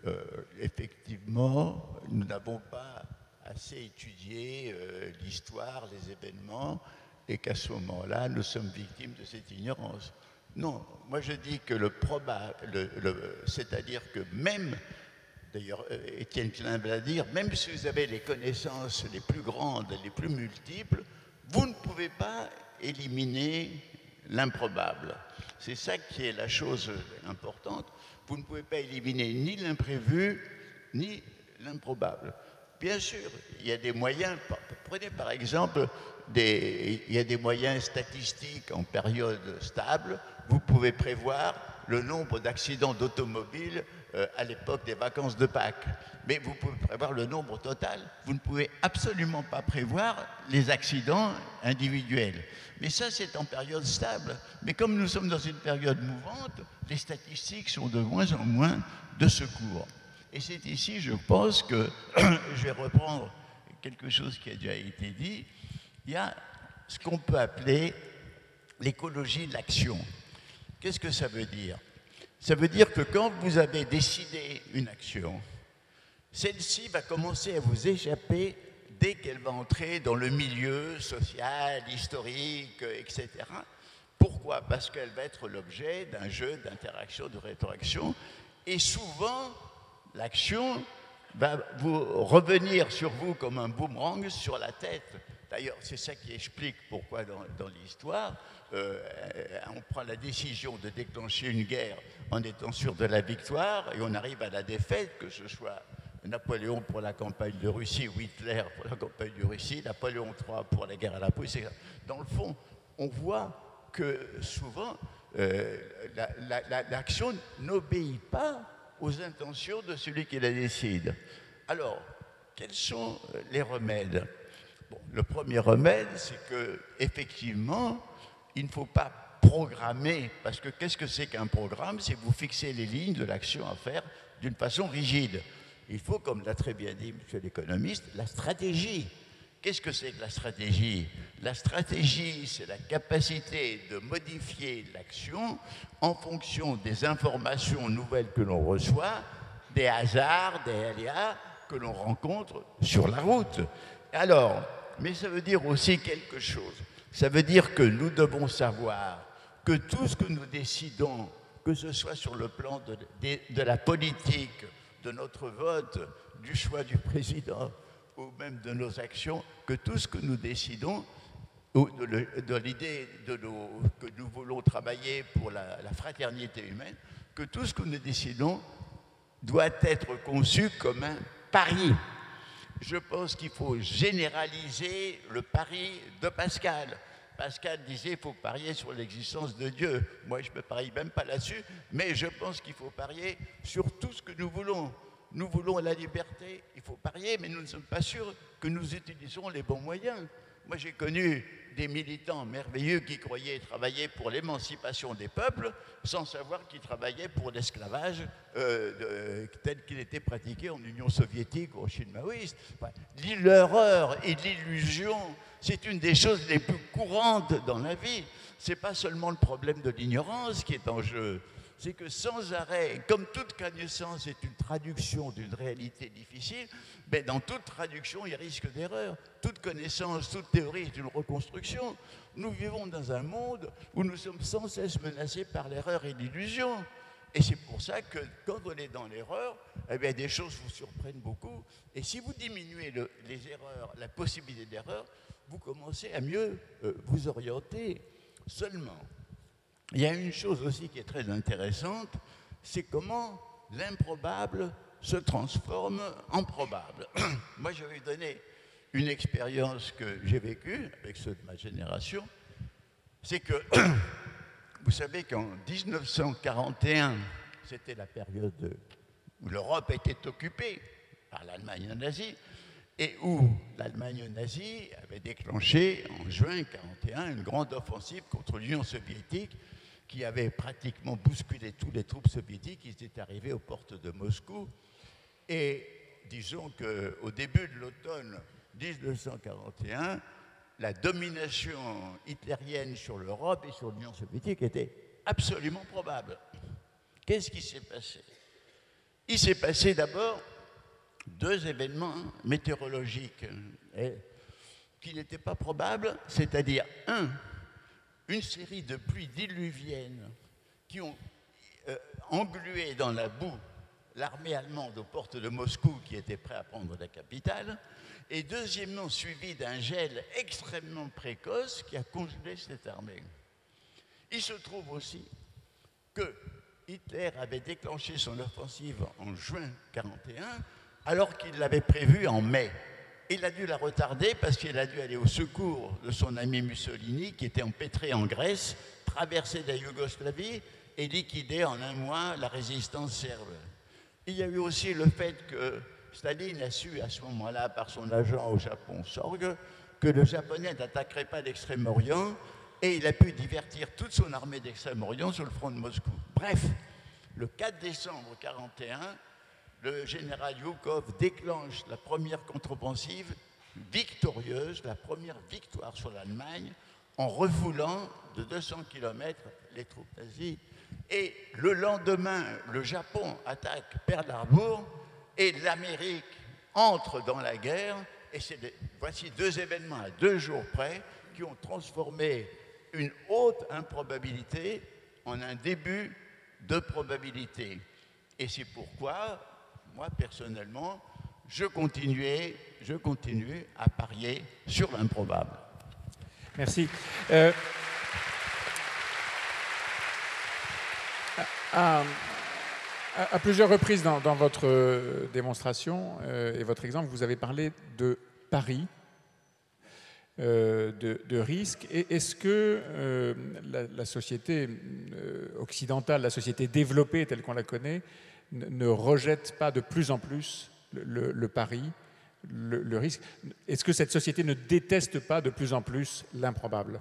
effectivement, nous n'avons pas assez étudié l'histoire, les événements, et qu'à ce moment-là, nous sommes victimes de cette ignorance. Non, moi je dis que le probable, c'est-à-dire que même, d'ailleurs Étienne Klein va dire, même si vous avez les connaissances les plus grandes, les plus multiples, vous ne pouvez pas éliminer l'improbable. C'est ça qui est la chose importante. Vous ne pouvez pas éliminer ni l'imprévu, ni l'improbable. Bien sûr, il y a des moyens, prenez par exemple, il y a des moyens statistiques en période stable. Vous pouvez prévoir le nombre d'accidents d'automobile à l'époque des vacances de Pâques. Mais vous pouvez prévoir le nombre total. Vous ne pouvez absolument pas prévoir les accidents individuels. Mais ça, c'est en période stable. Mais comme nous sommes dans une période mouvante, les statistiques sont de moins en moins de secours. Et c'est ici, je pense que, je vais reprendre quelque chose qui a déjà été dit, il y a ce qu'on peut appeler l'écologie de l'action. Qu'est-ce que ça veut dire? Ça veut dire que quand vous avez décidé une action, celle-ci va commencer à vous échapper dès qu'elle va entrer dans le milieu social, historique, etc. Pourquoi? Parce qu'elle va être l'objet d'un jeu d'interaction, de rétroaction, et souvent, l'action va vous revenir sur vous comme un boomerang sur la tête. D'ailleurs, c'est ça qui explique pourquoi dans l'histoire, on prend la décision de déclencher une guerre en étant sûr de la victoire et on arrive à la défaite, que ce soit Napoléon pour la campagne de Russie ou Hitler pour la campagne de Russie, Napoléon III pour la guerre à la Prusse. Dans le fond, on voit que souvent, l'action n'obéit pas aux intentions de celui qui la décide. Alors, quels sont les remèdes? Bon, le premier remède, c'est qu'effectivement, il ne faut pas programmer, parce que qu'est-ce que c'est qu'un programme? C'est vous fixer les lignes de l'action à faire d'une façon rigide. Il faut, comme l'a très bien dit M. l'économiste, la stratégie. Qu'est-ce que c'est que la stratégie? La stratégie, c'est la capacité de modifier l'action en fonction des informations nouvelles que l'on reçoit, des hasards, des aléas que l'on rencontre sur la route. Alors, mais ça veut dire aussi quelque chose. Ça veut dire que nous devons savoir que tout ce que nous décidons, que ce soit sur le plan de la politique, de notre vote, du choix du président, ou même de nos actions, que tout ce que nous décidons ou de l'idée que nous voulons travailler pour la fraternité humaine, que tout ce que nous décidons doit être conçu comme un pari. Je pense qu'il faut généraliser le pari de Pascal. Pascal disait qu'il faut parier sur l'existence de Dieu. Moi, je ne me parie même pas là-dessus, mais je pense qu'il faut parier sur tout ce que nous voulons. Nous voulons la liberté, il faut parier, mais nous ne sommes pas sûrs que nous utilisons les bons moyens. Moi, j'ai connu des militants merveilleux qui croyaient travailler pour l'émancipation des peuples sans savoir qu'ils travaillaient pour l'esclavage tel qu'il était pratiqué en Union soviétique ou en Chine maoïste. Enfin, l'erreur et l'illusion, c'est une des choses les plus courantes dans la vie. Ce n'est pas seulement le problème de l'ignorance qui est en jeu. C'est que sans arrêt, comme toute connaissance est une traduction d'une réalité difficile, ben dans toute traduction, il y a risque d'erreur. Toute connaissance, toute théorie est une reconstruction. Nous vivons dans un monde où nous sommes sans cesse menacés par l'erreur et l'illusion. Et c'est pour ça que quand on est dans l'erreur, eh bien, des choses vous surprennent beaucoup. Et si vous diminuez les erreurs, la possibilité d'erreur, vous commencez à mieux vous orienter. Seulement, il y a une chose aussi qui est très intéressante, c'est comment l'improbable se transforme en probable. Moi, je vais vous donner une expérience que j'ai vécue avec ceux de ma génération. C'est que, vous savez qu'en 1941, c'était la période où l'Europe était occupée par l'Allemagne nazie, et où l'Allemagne nazie avait déclenché en juin 1941 une grande offensive contre l'Union soviétique qui avait pratiquement bousculé toutes les troupes soviétiques qui étaient arrivées aux portes de Moscou. Et disons qu'au début de l'automne 1941, la domination hitlérienne sur l'Europe et sur l'Union soviétique était absolument probable. Qu'est-ce qui s'est passé? Il s'est passé d'abord deux événements météorologiques qui n'étaient pas probables, c'est-à-dire, une série de pluies diluviennes qui ont englué dans la boue l'armée allemande aux portes de Moscou qui était prête à prendre la capitale, et deuxièmement suivi d'un gel extrêmement précoce qui a congelé cette armée. Il se trouve aussi que Hitler avait déclenché son offensive en juin 1941 alors qu'il l'avait prévue en mai. Il a dû la retarder parce qu'il a dû aller au secours de son ami Mussolini qui était empêtré en Grèce, traverser la Yougoslavie et liquider en un mois la résistance serbe. Il y a eu aussi le fait que Staline a su à ce moment-là, par son agent au Japon, Sorg, que le Japonais n'attaquerait pas l'Extrême-Orient et il a pu divertir toute son armée d'Extrême-Orient sur le front de Moscou. Bref, le 4 décembre 1941, le général Zhukov déclenche la première contre-offensive victorieuse, la première victoire sur l'Allemagne, en refoulant de 200 km les troupes nazies. Et le lendemain, le Japon attaque Pearl Harbor et l'Amérique entre dans la guerre. Et voici deux événements à 2 jours près qui ont transformé une haute improbabilité en un début de probabilité. Et c'est pourquoi, moi personnellement, je continue à parier sur l'improbable. Merci. À plusieurs reprises dans votre démonstration et votre exemple, vous avez parlé de paris, de risques. Est-ce que la société occidentale, la société développée telle qu'on la connaît, ne rejette pas de plus en plus le pari, le risque? Est-ce que cette société ne déteste pas de plus en plus l'improbable?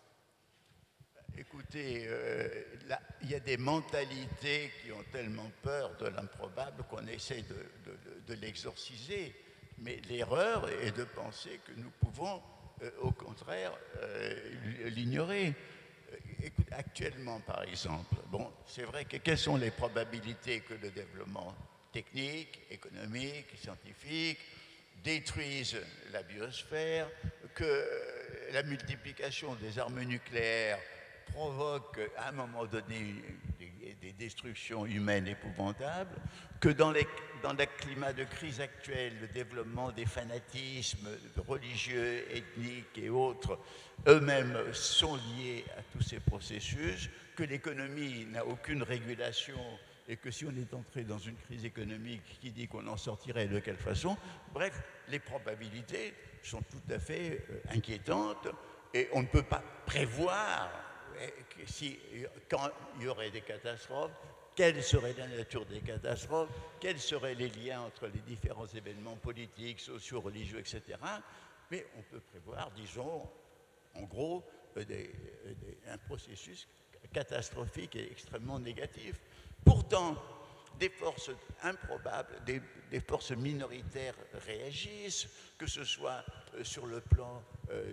Écoutez, il y a des mentalités qui ont tellement peur de l'improbable qu'on essaie de l'exorciser. Mais l'erreur est de penser que nous pouvons, au contraire, l'ignorer. Actuellement, par exemple, bon, c'est vrai que quelles sont les probabilités que le développement technique, économique, scientifique détruise la biosphère, que la multiplication des armes nucléaires provoque à un moment donné des destructions humaines épouvantables, que dans le climat de crise actuelle, le développement des fanatismes religieux, ethniques et autres, eux-mêmes sont liés à tous ces processus, que l'économie n'a aucune régulation et que si on est entré dans une crise économique, qui dit qu'on en sortirait de quelle façon? Bref, les probabilités sont tout à fait inquiétantes et on ne peut pas prévoir quand il y aurait des catastrophes, quelle serait la nature des catastrophes, quels seraient les liens entre les différents événements politiques, sociaux, religieux, etc. Mais on peut prévoir, disons, en gros, un processus catastrophique et extrêmement négatif. Pourtant, des forces improbables, des forces minoritaires réagissent, que ce soit sur le plan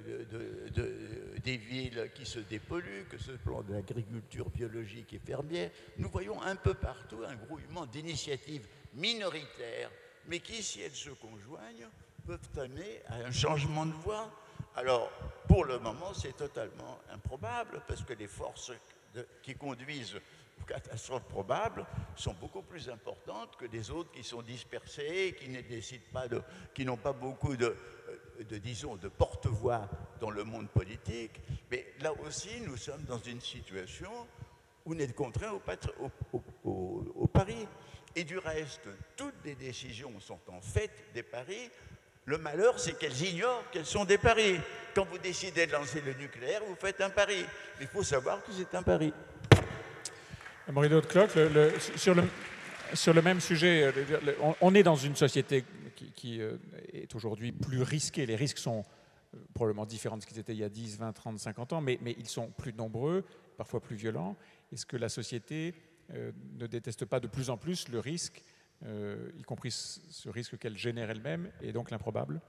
des villes qui se dépolluent, que ce soit sur le plan de l'agriculture biologique et fermière. Nous voyons un peu partout un grouillement d'initiatives minoritaires, mais qui, si elles se conjoignent, peuvent amener à un changement de voie. Alors, pour le moment, c'est totalement improbable, parce que les forces qui conduisent aux catastrophes probables sont beaucoup plus importantes que les autres qui sont dispersées, qui ne décident pas qui n'ont pas beaucoup disons, de porte-voix dans le monde politique. Mais là aussi, nous sommes dans une situation où on est contraint au pari. Et du reste, toutes les décisions sont en fait des paris. Le malheur, c'est qu'elles ignorent qu'elles sont des paris. Quand vous décidez de lancer le nucléaire, vous faites un pari. Mais il faut savoir que c'est un pari. Amaury de Hautecloque, sur le même sujet, on est dans une société qui est aujourd'hui plus risquée. Les risques sont probablement différents de ce qu'ils étaient il y a 10, 20, 30, 50 ans, mais ils sont plus nombreux, parfois plus violents. Est-ce que la société ne déteste pas de plus en plus le risque, y compris ce risque qu'elle génère elle-même, et donc l'improbable?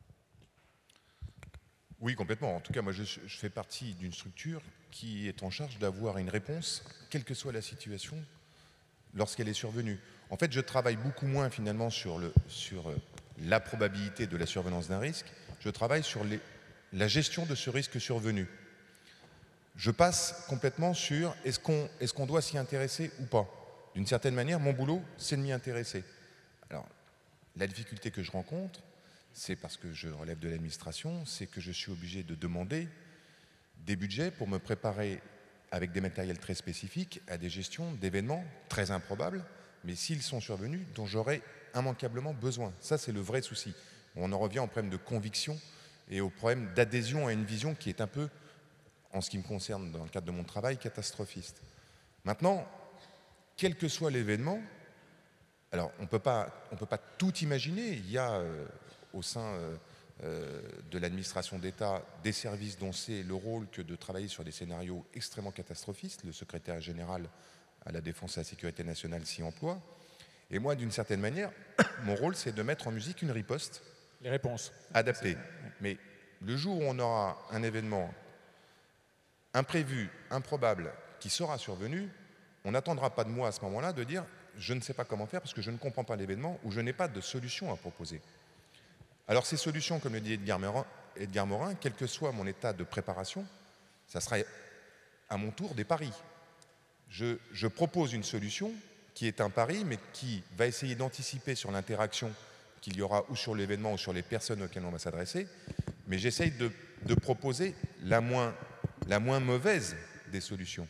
Oui, complètement. En tout cas, moi, je fais partie d'une structure qui est en charge d'avoir une réponse, quelle que soit la situation, lorsqu'elle est survenue. En fait, je travaille beaucoup moins, finalement, sur la probabilité de la survenance d'un risque. Je travaille sur la gestion de ce risque survenu. Je passe complètement sur est-ce qu'on doit s'y intéresser ou pas. D'une certaine manière, mon boulot, c'est de m'y intéresser. Alors, la difficulté que je rencontre, c'est parce que je relève de l'administration, c'est que je suis obligé de demander des budgets pour me préparer avec des matériels très spécifiques à des gestions d'événements très improbables, mais s'ils sont survenus, dont j'aurai immanquablement besoin. Ça, c'est le vrai souci. On en revient au problème de conviction et au problème d'adhésion à une vision qui est un peu, en ce qui me concerne, dans le cadre de mon travail, catastrophiste. Maintenant, quel que soit l'événement, alors on ne peut pas tout imaginer. Il y a au sein de l'administration d'État des services dont c'est le rôle que de travailler sur des scénarios extrêmement catastrophistes. Le secrétaire général à la Défense et à la Sécurité nationale s'y emploie. Et moi, d'une certaine manière, mon rôle, c'est de mettre en musique une riposte. Les réponses. Adaptée. Mais le jour où on aura un événement imprévu, improbable, qui sera survenu, on n'attendra pas de moi à ce moment-là de dire « je ne sais pas comment faire parce que je ne comprends pas l'événement ou je n'ai pas de solution à proposer ». Alors ces solutions, comme le dit Edgar Morin, quel que soit mon état de préparation, ça sera à mon tour des paris. Je propose une solution qui est un pari, mais qui va essayer d'anticiper sur l'interaction qu'il y aura ou sur l'événement ou sur les personnes auxquelles on va s'adresser, mais j'essaye de proposer la moins mauvaise des solutions.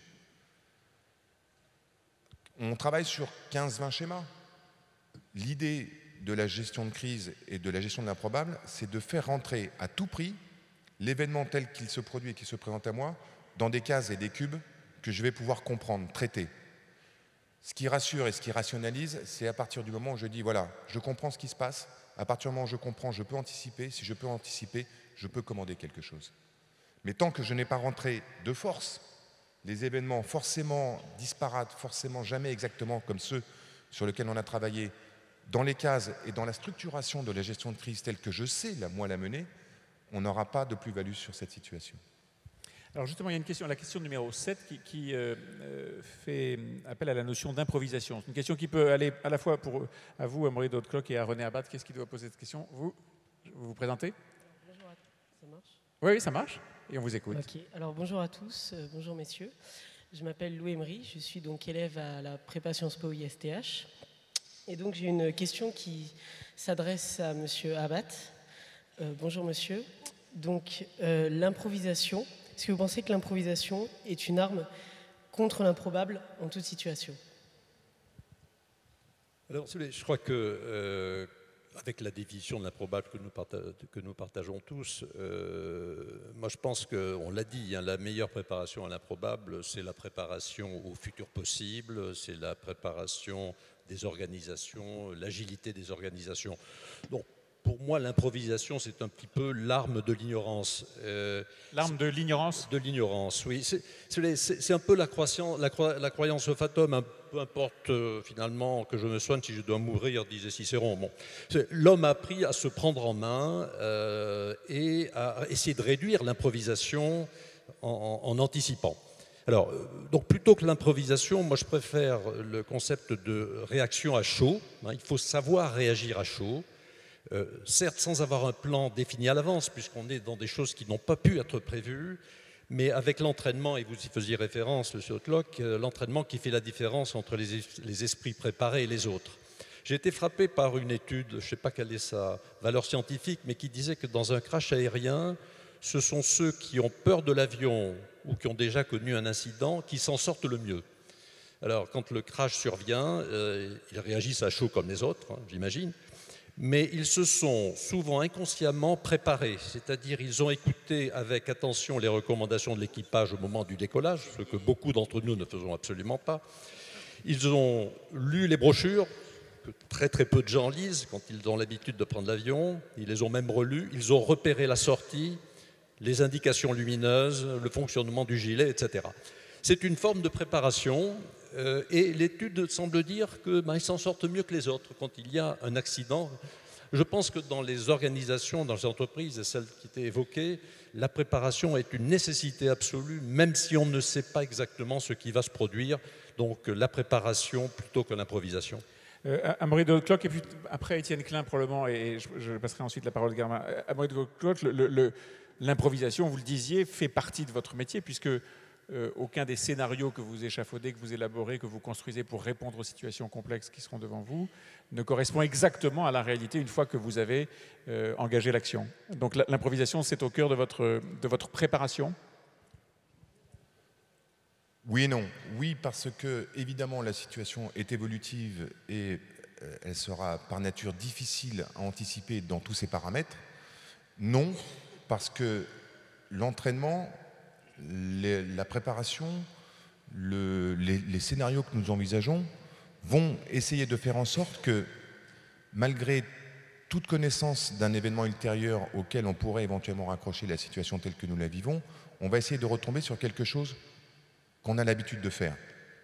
On travaille sur 15-20 schémas. L'idée de la gestion de crise et de la gestion de l'improbable, c'est de faire rentrer à tout prix l'événement tel qu'il se produit et qui se présente à moi dans des cases et des cubes que je vais pouvoir comprendre, traiter. Ce qui rassure et ce qui rationalise, c'est à partir du moment où je dis, voilà, je comprends ce qui se passe, à partir du moment où je comprends, je peux anticiper, si je peux anticiper, je peux commander quelque chose. Mais tant que je n'ai pas rentré de force les événements forcément disparates, forcément jamais exactement comme ceux sur lesquels on a travaillé, dans les cases et dans la structuration de la gestion de crise telle que je sais, moi, la mener, on n'aura pas de plus-value sur cette situation. Alors justement, il y a une question, la question numéro 7 qui fait appel à la notion d'improvisation. C'est une question qui peut aller à la fois à vous, Amaury de Hautecloque, et à René Abad. Qu'est-ce qui doit poser cette question? Vous vous présentez? Ça marche? Oui, ça marche. et on vous écoute. Ok, alors bonjour à tous, bonjour messieurs. Je m'appelle Lou Emery, je suis donc élève à la prépa Sciences Po ISTH. Et donc j'ai une question qui s'adresse à monsieur Abad. Bonjour monsieur. Donc l'improvisation, est-ce que vous pensez que l'improvisation est une arme contre l'improbable en toute situation? Alors, je crois que, avec la définition de l'improbable que nous partageons tous, moi je pense qu'on l'a dit, hein, la meilleure préparation à l'improbable, c'est la préparation au futur possible, c'est la préparation des organisations, l'agilité des organisations. Donc, pour moi, l'improvisation, c'est un petit peu l'arme de l'ignorance. L'arme de l'ignorance? De l'ignorance, oui. C'est un peu la croyance au fatum, peu importe finalement que je me soigne si je dois mourir, disait Cicéron. Bon. L'homme a appris à se prendre en main et à essayer de réduire l'improvisation en anticipant. Alors, donc plutôt que l'improvisation, moi je préfère le concept de réaction à chaud. Hein, il faut savoir réagir à chaud. Certes sans avoir un plan défini à l'avance, puisqu'on est dans des choses qui n'ont pas pu être prévues, mais avec l'entraînement, et vous y faisiez référence, M. Hautlock, l'entraînement qui fait la différence entre les esprits préparés et les autres. J'ai été frappé par une étude, je ne sais pas quelle est sa valeur scientifique, mais qui disait que dans un crash aérien, ce sont ceux qui ont peur de l'avion ou qui ont déjà connu un incident qui s'en sortent le mieux. Alors, quand le crash survient, ils réagissent à chaud comme les autres, hein, j'imagine. Mais ils se sont souvent inconsciemment préparés, c'est-à-dire ils ont écouté avec attention les recommandations de l'équipage au moment du décollage, ce que beaucoup d'entre nous ne faisons absolument pas. Ils ont lu les brochures, que très peu de gens lisent quand ils ont l'habitude de prendre l'avion, ils les ont même relus, ils ont repéré la sortie, les indications lumineuses, le fonctionnement du gilet, etc. C'est une forme de préparation. Et l'étude semble dire qu'ils s'en sortent mieux que les autres quand il y a un accident. Je pense que dans les organisations, dans les entreprises, et celles qui étaient évoquées, la préparation est une nécessité absolue, même si on ne sait pas exactement ce qui va se produire. Donc la préparation plutôt que l'improvisation. Amaury de Hautlock, et puis après Étienne Klein probablement, et je passerai ensuite la parole à Germain. Amaury de Hautlock, l'improvisation, vous le disiez, fait partie de votre métier, puisque aucun des scénarios que vous échafaudez, que vous élaborez, que vous construisez pour répondre aux situations complexes qui seront devant vous ne correspond exactement à la réalité une fois que vous avez engagé l'action. Donc l'improvisation, c'est au cœur de votre préparation? Oui et non. Oui, parce que évidemment la situation est évolutive et elle sera par nature difficile à anticiper dans tous ses paramètres. Non, parce que l'entraînement, la préparation, les scénarios que nous envisageons vont essayer de faire en sorte que, malgré toute connaissance d'un événement ultérieur auquel on pourrait éventuellement raccrocher la situation telle que nous la vivons, on va essayer de retomber sur quelque chose qu'on a l'habitude de faire.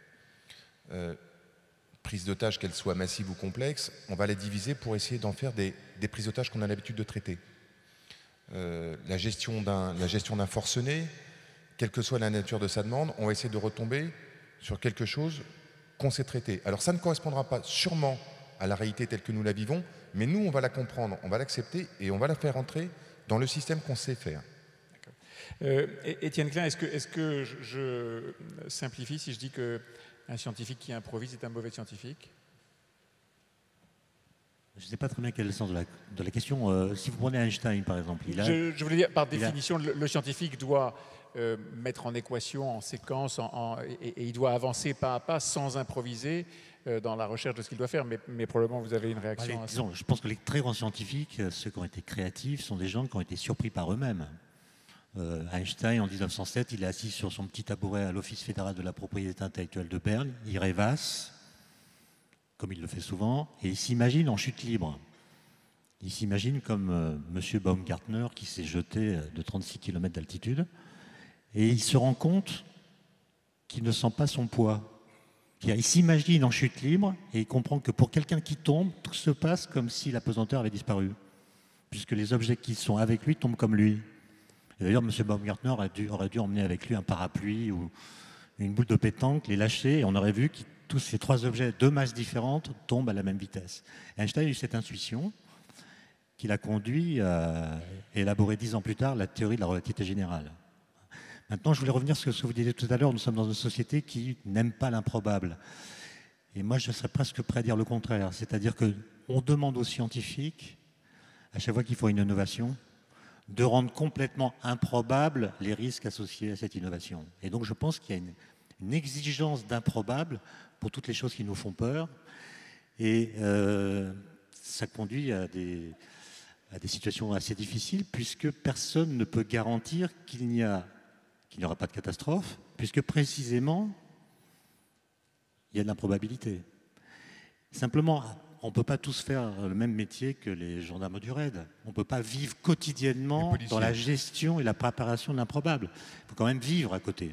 Prise d'otage, qu'elle soit massive ou complexe, on va la diviser pour essayer d'en faire des prises d'otages qu'on a l'habitude de traiter. La gestion d'un forcené, quelle que soit la nature de sa demande, on va essayer de retomber sur quelque chose qu'on sait traiter. Alors ça ne correspondra pas sûrement à la réalité telle que nous la vivons, mais nous, on va la comprendre, on va l'accepter et on va la faire entrer dans le système qu'on sait faire. Étienne Klein, est-ce que je simplifie si je dis qu'un scientifique qui improvise est un mauvais scientifique? Je ne sais pas très bien quel est le sens de la question. Si vous prenez Einstein, par exemple... Je voulais dire, par définition, le scientifique doit mettre en équation, en séquence, et il doit avancer pas à pas sans improviser dans la recherche de ce qu'il doit faire. Mais probablement, vous avez une réaction à ça. Je pense que les très grands scientifiques, ceux qui ont été créatifs, sont des gens qui ont été surpris par eux-mêmes. Einstein, en 1907, il est assis sur son petit tabouret à l'Office fédéral de la propriété intellectuelle de Berne. Il rêvasse, comme il le fait souvent, et il s'imagine en chute libre. Il s'imagine comme M. Baumgartner qui s'est jeté de 36 km d'altitude, et il se rend compte qu'il ne sent pas son poids. Il s'imagine en chute libre, et il comprend que pour quelqu'un qui tombe, tout se passe comme si la pesanteur avait disparu, puisque les objets qui sont avec lui tombent comme lui. Et d'ailleurs, M. Baumgartner aurait dû emmener avec lui un parapluie ou une boule de pétanque, les lâcher, et on aurait vu que tous ces trois objets de masses différentes tombent à la même vitesse. Einstein a eu cette intuition qui l'a conduit à élaborer 10 ans plus tard la théorie de la relativité générale. Maintenant, je voulais revenir sur ce que vous disiez tout à l'heure. Nous sommes dans une société qui n'aime pas l'improbable. Et moi, je serais presque prêt à dire le contraire. C'est-à-dire qu'on demande aux scientifiques, à chaque fois qu'il faut une innovation, de rendre complètement improbables les risques associés à cette innovation. Et donc, je pense qu'il y a une exigence d'improbable pour toutes les choses qui nous font peur. Et ça conduit à des situations assez difficiles, puisque personne ne peut garantir qu'il n'y aura pas de catastrophe, puisque précisément, il y a de l'improbabilité. Simplement, on ne peut pas tous faire le même métier que les gendarmes du raid. On ne peut pas vivre quotidiennement dans la gestion et la préparation de l'improbable. Il faut quand même vivre à côté.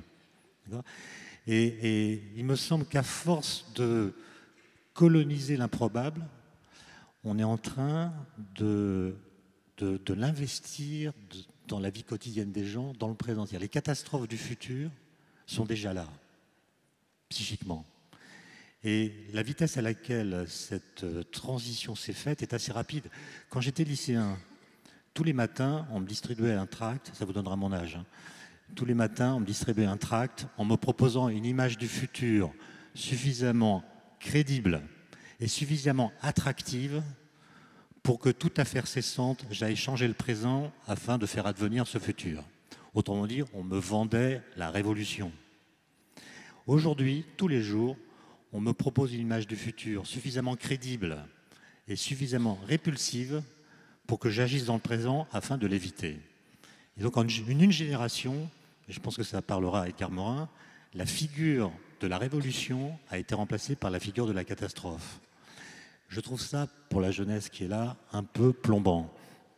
Et il me semble qu'à force de coloniser l'improbable, on est en train de l'investir dans la vie quotidienne des gens, dans le présent. Les catastrophes du futur sont déjà là, psychiquement. Et la vitesse à laquelle cette transition s'est faite est assez rapide. Quand j'étais lycéen, tous les matins, on me distribuait un tract, ça vous donnera mon âge, hein. Tous les matins, on me distribuait un tract en me proposant une image du futur suffisamment crédible et suffisamment attractive pour que, toute affaire cessante, j'aille changer le présent afin de faire advenir ce futur. Autrement dit, on me vendait la révolution. Aujourd'hui, tous les jours, on me propose une image du futur suffisamment crédible et suffisamment répulsive pour que j'agisse dans le présent afin de l'éviter. Et donc, en une génération, et je pense que ça parlera à Edgar Morin, la figure de la révolution a été remplacée par la figure de la catastrophe. Je trouve ça, pour la jeunesse qui est là, un peu plombant.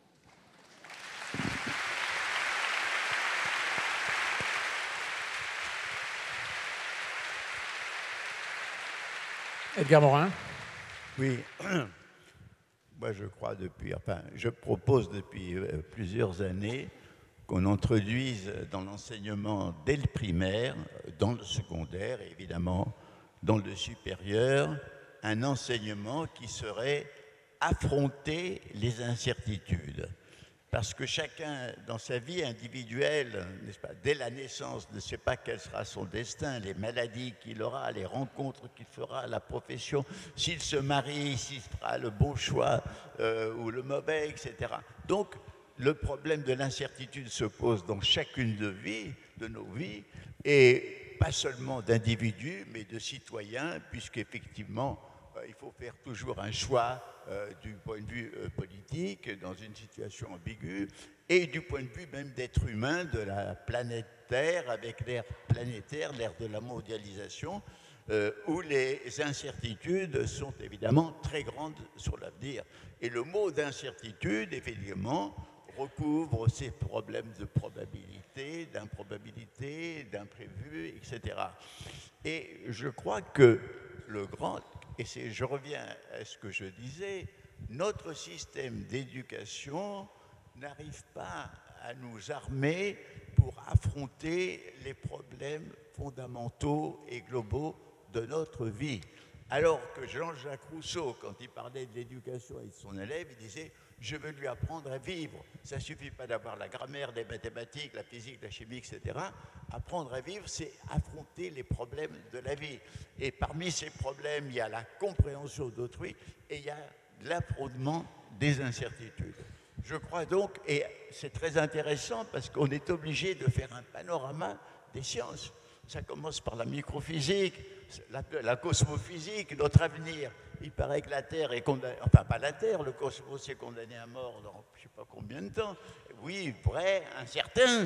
Edgar Morin. Oui, moi je propose depuis plusieurs années qu'on introduise dans l'enseignement dès le primaire, dans le secondaire et évidemment dans le supérieur, un enseignement qui serait affronter les incertitudes. Parce que chacun, dans sa vie individuelle, n'est-ce pas, dès la naissance, ne sait pas quel sera son destin, les maladies qu'il aura, les rencontres qu'il fera, la profession, s'il se marie, s'il fera le bon choix ou le mauvais, etc. Donc, le problème de l'incertitude se pose dans chacune de nos vies, et pas seulement d'individus, mais de citoyens, puisqu'effectivement, il faut faire toujours un choix du point de vue politique, dans une situation ambiguë, et du point de vue même d'être humain, de la planète Terre, avec l'ère planétaire, l'ère de la mondialisation, où les incertitudes sont évidemment très grandes sur l'avenir. Et le mot d'incertitude, effectivement, recouvre ces problèmes de probabilité, d'improbabilité, d'imprévu, etc. Et je crois que je reviens à ce que je disais, notre système d'éducation n'arrive pas à nous armer pour affronter les problèmes fondamentaux et globaux de notre vie. Alors que Jean-Jacques Rousseau, quand il parlait de l'éducation avec son élève, il disait « je veux lui apprendre à vivre ». Ça ne suffit pas d'avoir la grammaire, les mathématiques, la physique, la chimie, etc. Apprendre à vivre, c'est affronter les problèmes de la vie. Et parmi ces problèmes, il y a la compréhension d'autrui et il y a l'affrontement des incertitudes. Je crois donc, et c'est très intéressant parce qu'on est obligé de faire un panorama des sciences. Ça commence par la microphysique, la cosmophysique, notre avenir. Il paraît que la Terre est condamnée, enfin pas la Terre, le cosmos est condamné à mort dans je ne sais pas combien de temps. Oui, vrai, incertain.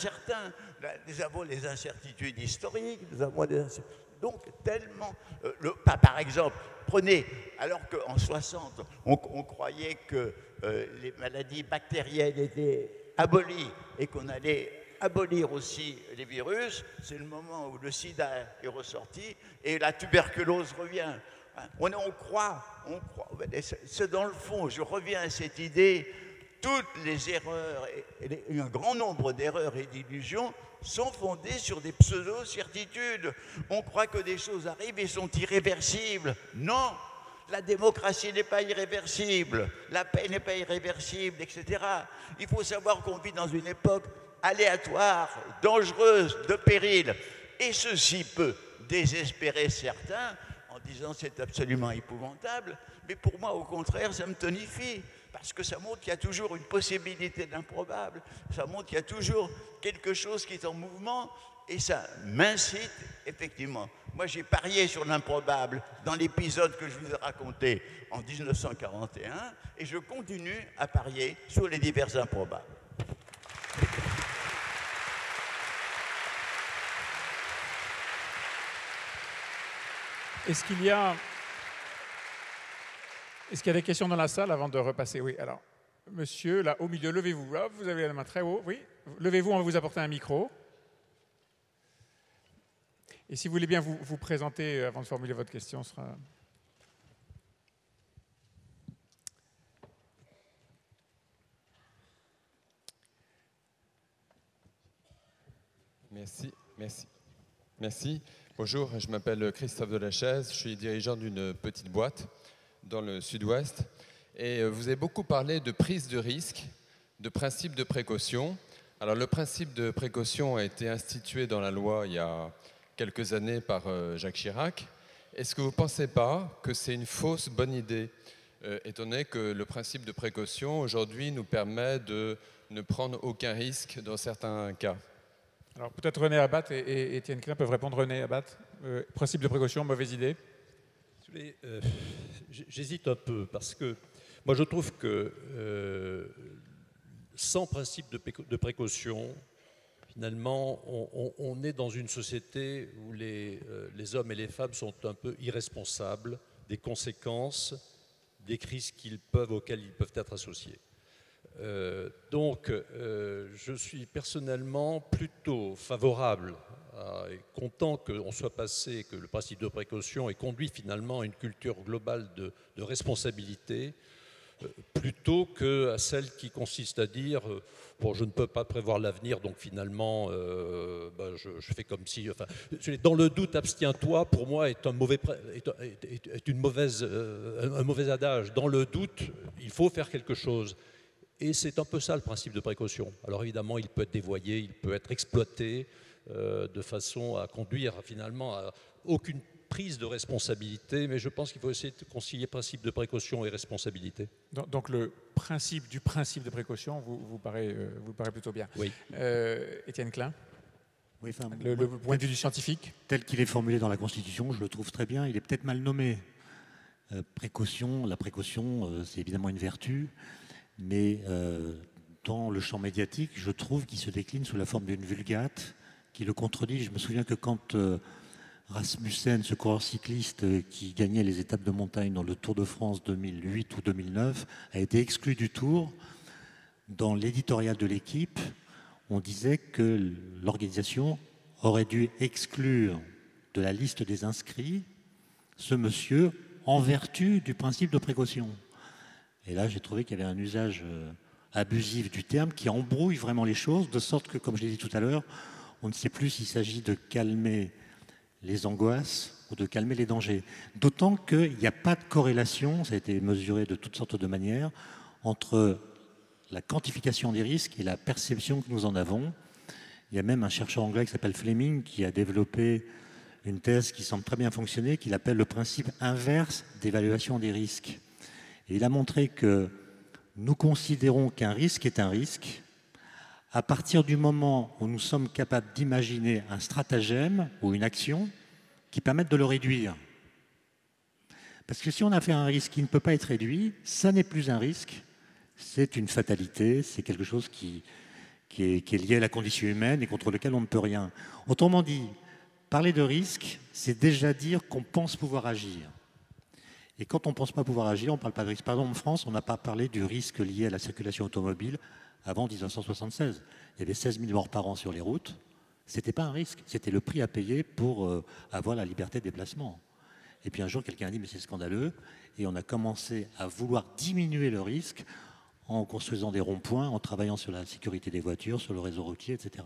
Nous avons les incertitudes historiques, nous avons des incertitudes. Donc, tellement. Par exemple, prenez, alors qu'en 60, on croyait que les maladies bactériennes étaient abolies et qu'on allait abolir aussi les virus, c'est le moment où le sida est ressorti et la tuberculose revient. On croit. C'est dans le fond, je reviens à cette idée, toutes les erreurs, et un grand nombre d'erreurs et d'illusions sont fondées sur des pseudo-certitudes. On croit que des choses arrivent et sont irréversibles. Non, la démocratie n'est pas irréversible, la paix n'est pas irréversible, etc. Il faut savoir qu'on vit dans une époque aléatoire, dangereuse, de péril. Et ceci peut désespérer certains en disant c'est absolument épouvantable, mais pour moi, au contraire, ça me tonifie. Parce que ça montre qu'il y a toujours une possibilité de l'improbable, ça montre qu'il y a toujours quelque chose qui est en mouvement, et ça m'incite, effectivement. Moi, j'ai parié sur l'improbable dans l'épisode que je vous ai raconté en 1941, et je continue à parier sur les divers improbables. Est-ce qu'il y a des questions dans la salle avant de repasser? Oui, alors, monsieur, là, au milieu, levez-vous. Là, vous avez la main très haut, oui. Levez-vous, on va vous apporter un micro. Et si vous voulez bien vous présenter avant de formuler votre question, ce sera... Merci. Bonjour, je m'appelle Christophe Delachaise, je suis dirigeant d'une petite boîte dans le sud-ouest. Et vous avez beaucoup parlé de prise de risque, de principe de précaution. Alors le principe de précaution a été institué dans la loi il y a quelques années par Jacques Chirac. Est-ce que vous ne pensez pas que c'est une fausse bonne idée, étant donné que le principe de précaution aujourd'hui nous permet de ne prendre aucun risque dans certains cas? Alors peut-être René Abatte et Étienne Klein peuvent répondre. René Abatte, principe de précaution, mauvaise idée? J'hésite un peu parce que moi je trouve que sans principe de précaution, finalement on est dans une société où les hommes et les femmes sont un peu irresponsables des conséquences des crises auxquelles ils peuvent être associés. Donc, je suis personnellement plutôt favorable et content qu'on soit passé, que le principe de précaution ait conduit finalement à une culture globale de responsabilité, plutôt qu'à celle qui consiste à dire bon, je ne peux pas prévoir l'avenir, donc finalement je fais comme si... Enfin, dans le doute, abstiens-toi, pour moi, est un mauvais adage. Dans le doute, il faut faire quelque chose. Et c'est un peu ça le principe de précaution. Alors évidemment, il peut être dévoyé, il peut être exploité de façon à conduire finalement à aucune prise de responsabilité, mais je pense qu'il faut essayer de concilier principe de précaution et responsabilité. Donc le principe de précaution vous paraît plutôt bien. Oui. Étienne Klein, oui, enfin, le point de vue du scientifique. Tel qu'il est formulé dans la Constitution, je le trouve très bien. Il est peut-être mal nommé. La précaution, c'est évidemment une vertu. Mais dans le champ médiatique, je trouve qu'il se décline sous la forme d'une vulgate qui le contredit. Je me souviens que quand Rasmussen, ce coureur cycliste qui gagnait les étapes de montagne dans le Tour de France 2008 ou 2009, a été exclu du Tour, dans l'éditorial de l'équipe, on disait que l'organisation aurait dû exclure de la liste des inscrits ce monsieur en vertu du principe de précaution. Et là, j'ai trouvé qu'il y avait un usage abusif du terme qui embrouille vraiment les choses, de sorte que, comme je l'ai dit tout à l'heure, on ne sait plus s'il s'agit de calmer les angoisses ou de calmer les dangers. D'autant qu'il n'y a pas de corrélation, ça a été mesuré de toutes sortes de manières, entre la quantification des risques et la perception que nous en avons. Il y a même un chercheur anglais qui s'appelle Fleming qui a développé une thèse qui semble très bien fonctionner, qu'il appelle le principe inverse d'évaluation des risques. Et il a montré que nous considérons qu'un risque est un risque à partir du moment où nous sommes capables d'imaginer un stratagème ou une action qui permettent de le réduire. Parce que si on a fait un risque qui ne peut pas être réduit, ça n'est plus un risque, c'est une fatalité, c'est quelque chose qui est lié à la condition humaine et contre lequel on ne peut rien. Autrement dit, parler de risque, c'est déjà dire qu'on pense pouvoir agir. Et quand on ne pense pas pouvoir agir, on ne parle pas de risque. Par exemple, en France, on n'a pas parlé du risque lié à la circulation automobile avant 1976. Il y avait 16 000 morts par an sur les routes. Ce n'était pas un risque, c'était le prix à payer pour avoir la liberté de déplacement. Et puis un jour, quelqu'un a dit « mais c'est scandaleux ». Et on a commencé à vouloir diminuer le risque en construisant des ronds-points, en travaillant sur la sécurité des voitures, sur le réseau routier, etc.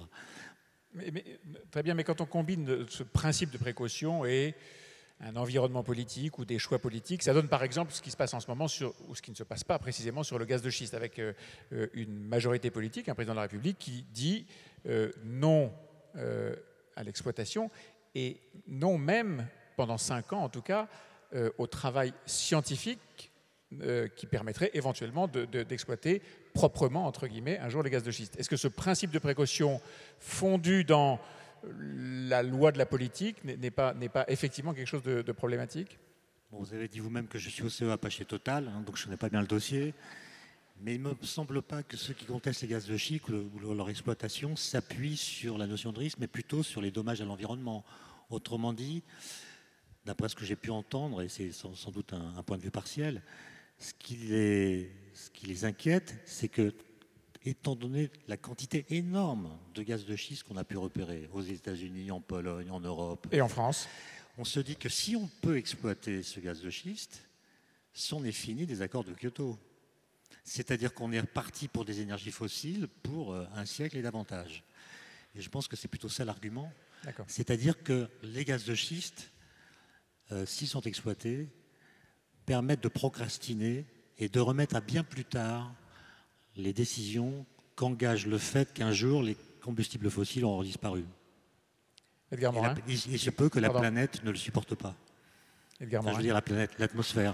Très bien, mais quand on combine ce principe de précaution et un environnement politique ou des choix politiques, ça donne par exemple ce qui se passe en ce moment, ou ce qui ne se passe pas précisément sur le gaz de schiste, avec une majorité politique, un président de la République qui dit non à l'exploitation et non même, pendant 5 ans en tout cas, au travail scientifique qui permettrait éventuellement d'exploiter proprement, entre guillemets, un jour les gaz de schiste. Est-ce que ce principe de précaution fondu dans la loi de la politique n'est pas effectivement quelque chose de problématique? Bon, vous avez dit vous-même que je suis au CEA, pas chez Total, hein, donc je ne connais pas bien le dossier. Mais il ne me semble pas que ceux qui contestent les gaz de schiste ou leur exploitation s'appuient sur la notion de risque, mais plutôt sur les dommages à l'environnement. Autrement dit, d'après ce que j'ai pu entendre, et c'est sans doute un point de vue partiel, ce qui les inquiète, c'est que, étant donné la quantité énorme de gaz de schiste qu'on a pu repérer aux États-Unis, en Pologne, en Europe et en France, on se dit que si on peut exploiter ce gaz de schiste, c'en est fini des accords de Kyoto. C'est-à-dire qu'on est reparti pour des énergies fossiles pour un siècle et davantage. Et je pense que c'est plutôt ça l'argument. C'est-à-dire que les gaz de schiste, s'ils sont exploités, permettent de procrastiner et de remettre à bien plus tard les décisions qu'engage le fait qu'un jour les combustibles fossiles auront disparu. Edgar Morin. Il se peut que la planète ne le supporte pas. Edgar Morin. Je veux dire la planète, l'atmosphère.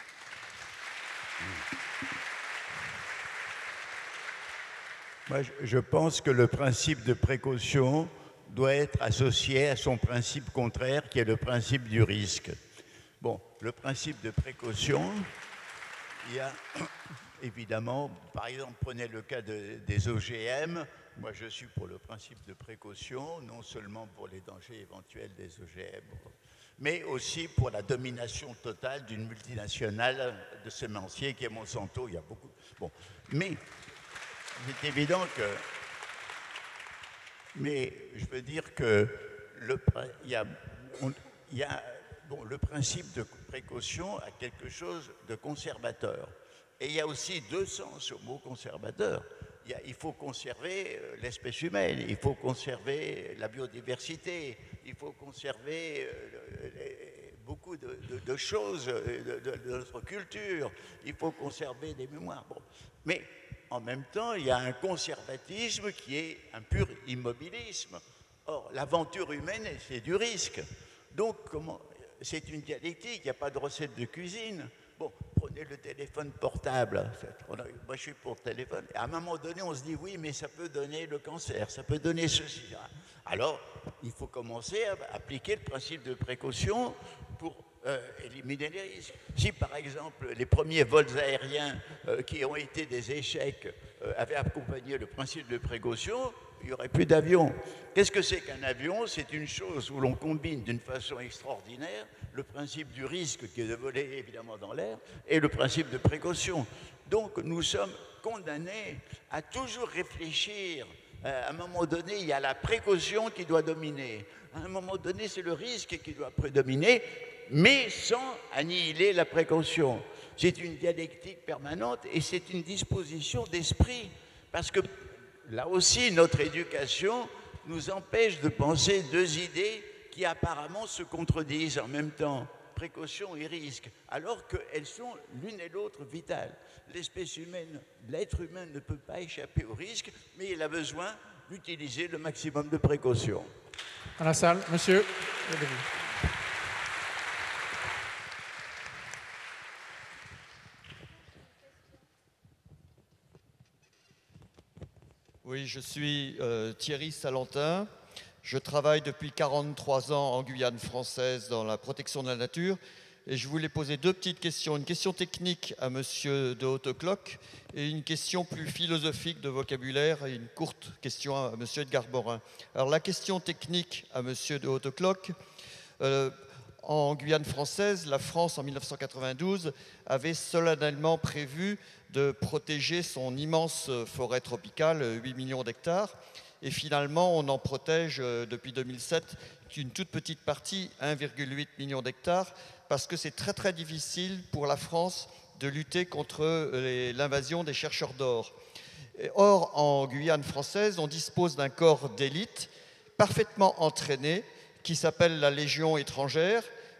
Moi, je pense que le principe de précaution doit être associé à son principe contraire, qui est le principe du risque. Bon, le principe de précaution, il y a évidemment, par exemple, prenez le cas des OGM. Moi, je suis pour le principe de précaution, non seulement pour les dangers éventuels des OGM, mais aussi pour la domination totale d'une multinationale de sémenciers qui est Monsanto. Il y a beaucoup. Bon, mais c'est évident que. Mais je veux dire que le principe de précaution a quelque chose de conservateur. Et il y a aussi deux sens au mot conservateur. Il faut conserver l'espèce humaine, il faut conserver la biodiversité, il faut conserver beaucoup de choses de notre culture, il faut conserver des mémoires. Bon. Mais en même temps, il y a un conservatisme qui est un pur immobilisme. Or, l'aventure humaine, c'est du risque. Donc, c'est une dialectique, il n'y a pas de recette de cuisine. Bon, prenez le téléphone portable. Moi, je suis pour le téléphone. Et à un moment donné, on se dit, oui, mais ça peut donner le cancer, ça peut donner ceci. Alors, il faut commencer à appliquer le principe de précaution pour éliminer les risques. Si, par exemple, les premiers vols aériens qui ont été des échecs avaient accompagné le principe de précaution, il n'y aurait plus d'avions. Qu'est-ce que c'est qu'un avion? C'est une chose où l'on combine d'une façon extraordinaire le principe du risque qui est de voler évidemment dans l'air et le principe de précaution. Donc nous sommes condamnés à toujours réfléchir. À un moment donné, il y a la précaution qui doit dominer. À un moment donné, c'est le risque qui doit prédominer, mais sans annihiler la précaution. C'est une dialectique permanente et c'est une disposition d'esprit. Parce que là aussi, notre éducation nous empêche de penser deux idées qui apparemment se contredisent en même temps, précaution et risque, alors qu'elles sont l'une et l'autre vitales. L'espèce humaine, l'être humain ne peut pas échapper au risque, mais il a besoin d'utiliser le maximum de précaution. Dans la salle, monsieur. Oui, je suis Thierry Salentin. Je travaille depuis 43 ans en Guyane française dans la protection de la nature. Et je voulais poser deux petites questions. Une question technique à monsieur de Hautecloque et une question plus philosophique de vocabulaire et une courte question à monsieur Edgar Morin. Alors la question technique à monsieur de Hautecloque. En Guyane française, la France en 1992 avait solennellement prévu de protéger son immense forêt tropicale, 8 millions d'hectares. Et finalement, on en protège depuis 2007 qu'une toute petite partie, 1,8 million d'hectares, parce que c'est très très difficile pour la France de lutter contre l'invasion des chercheurs d'or. Or, en Guyane française, on dispose d'un corps d'élite parfaitement entraîné qui s'appelle la Légion étrangère,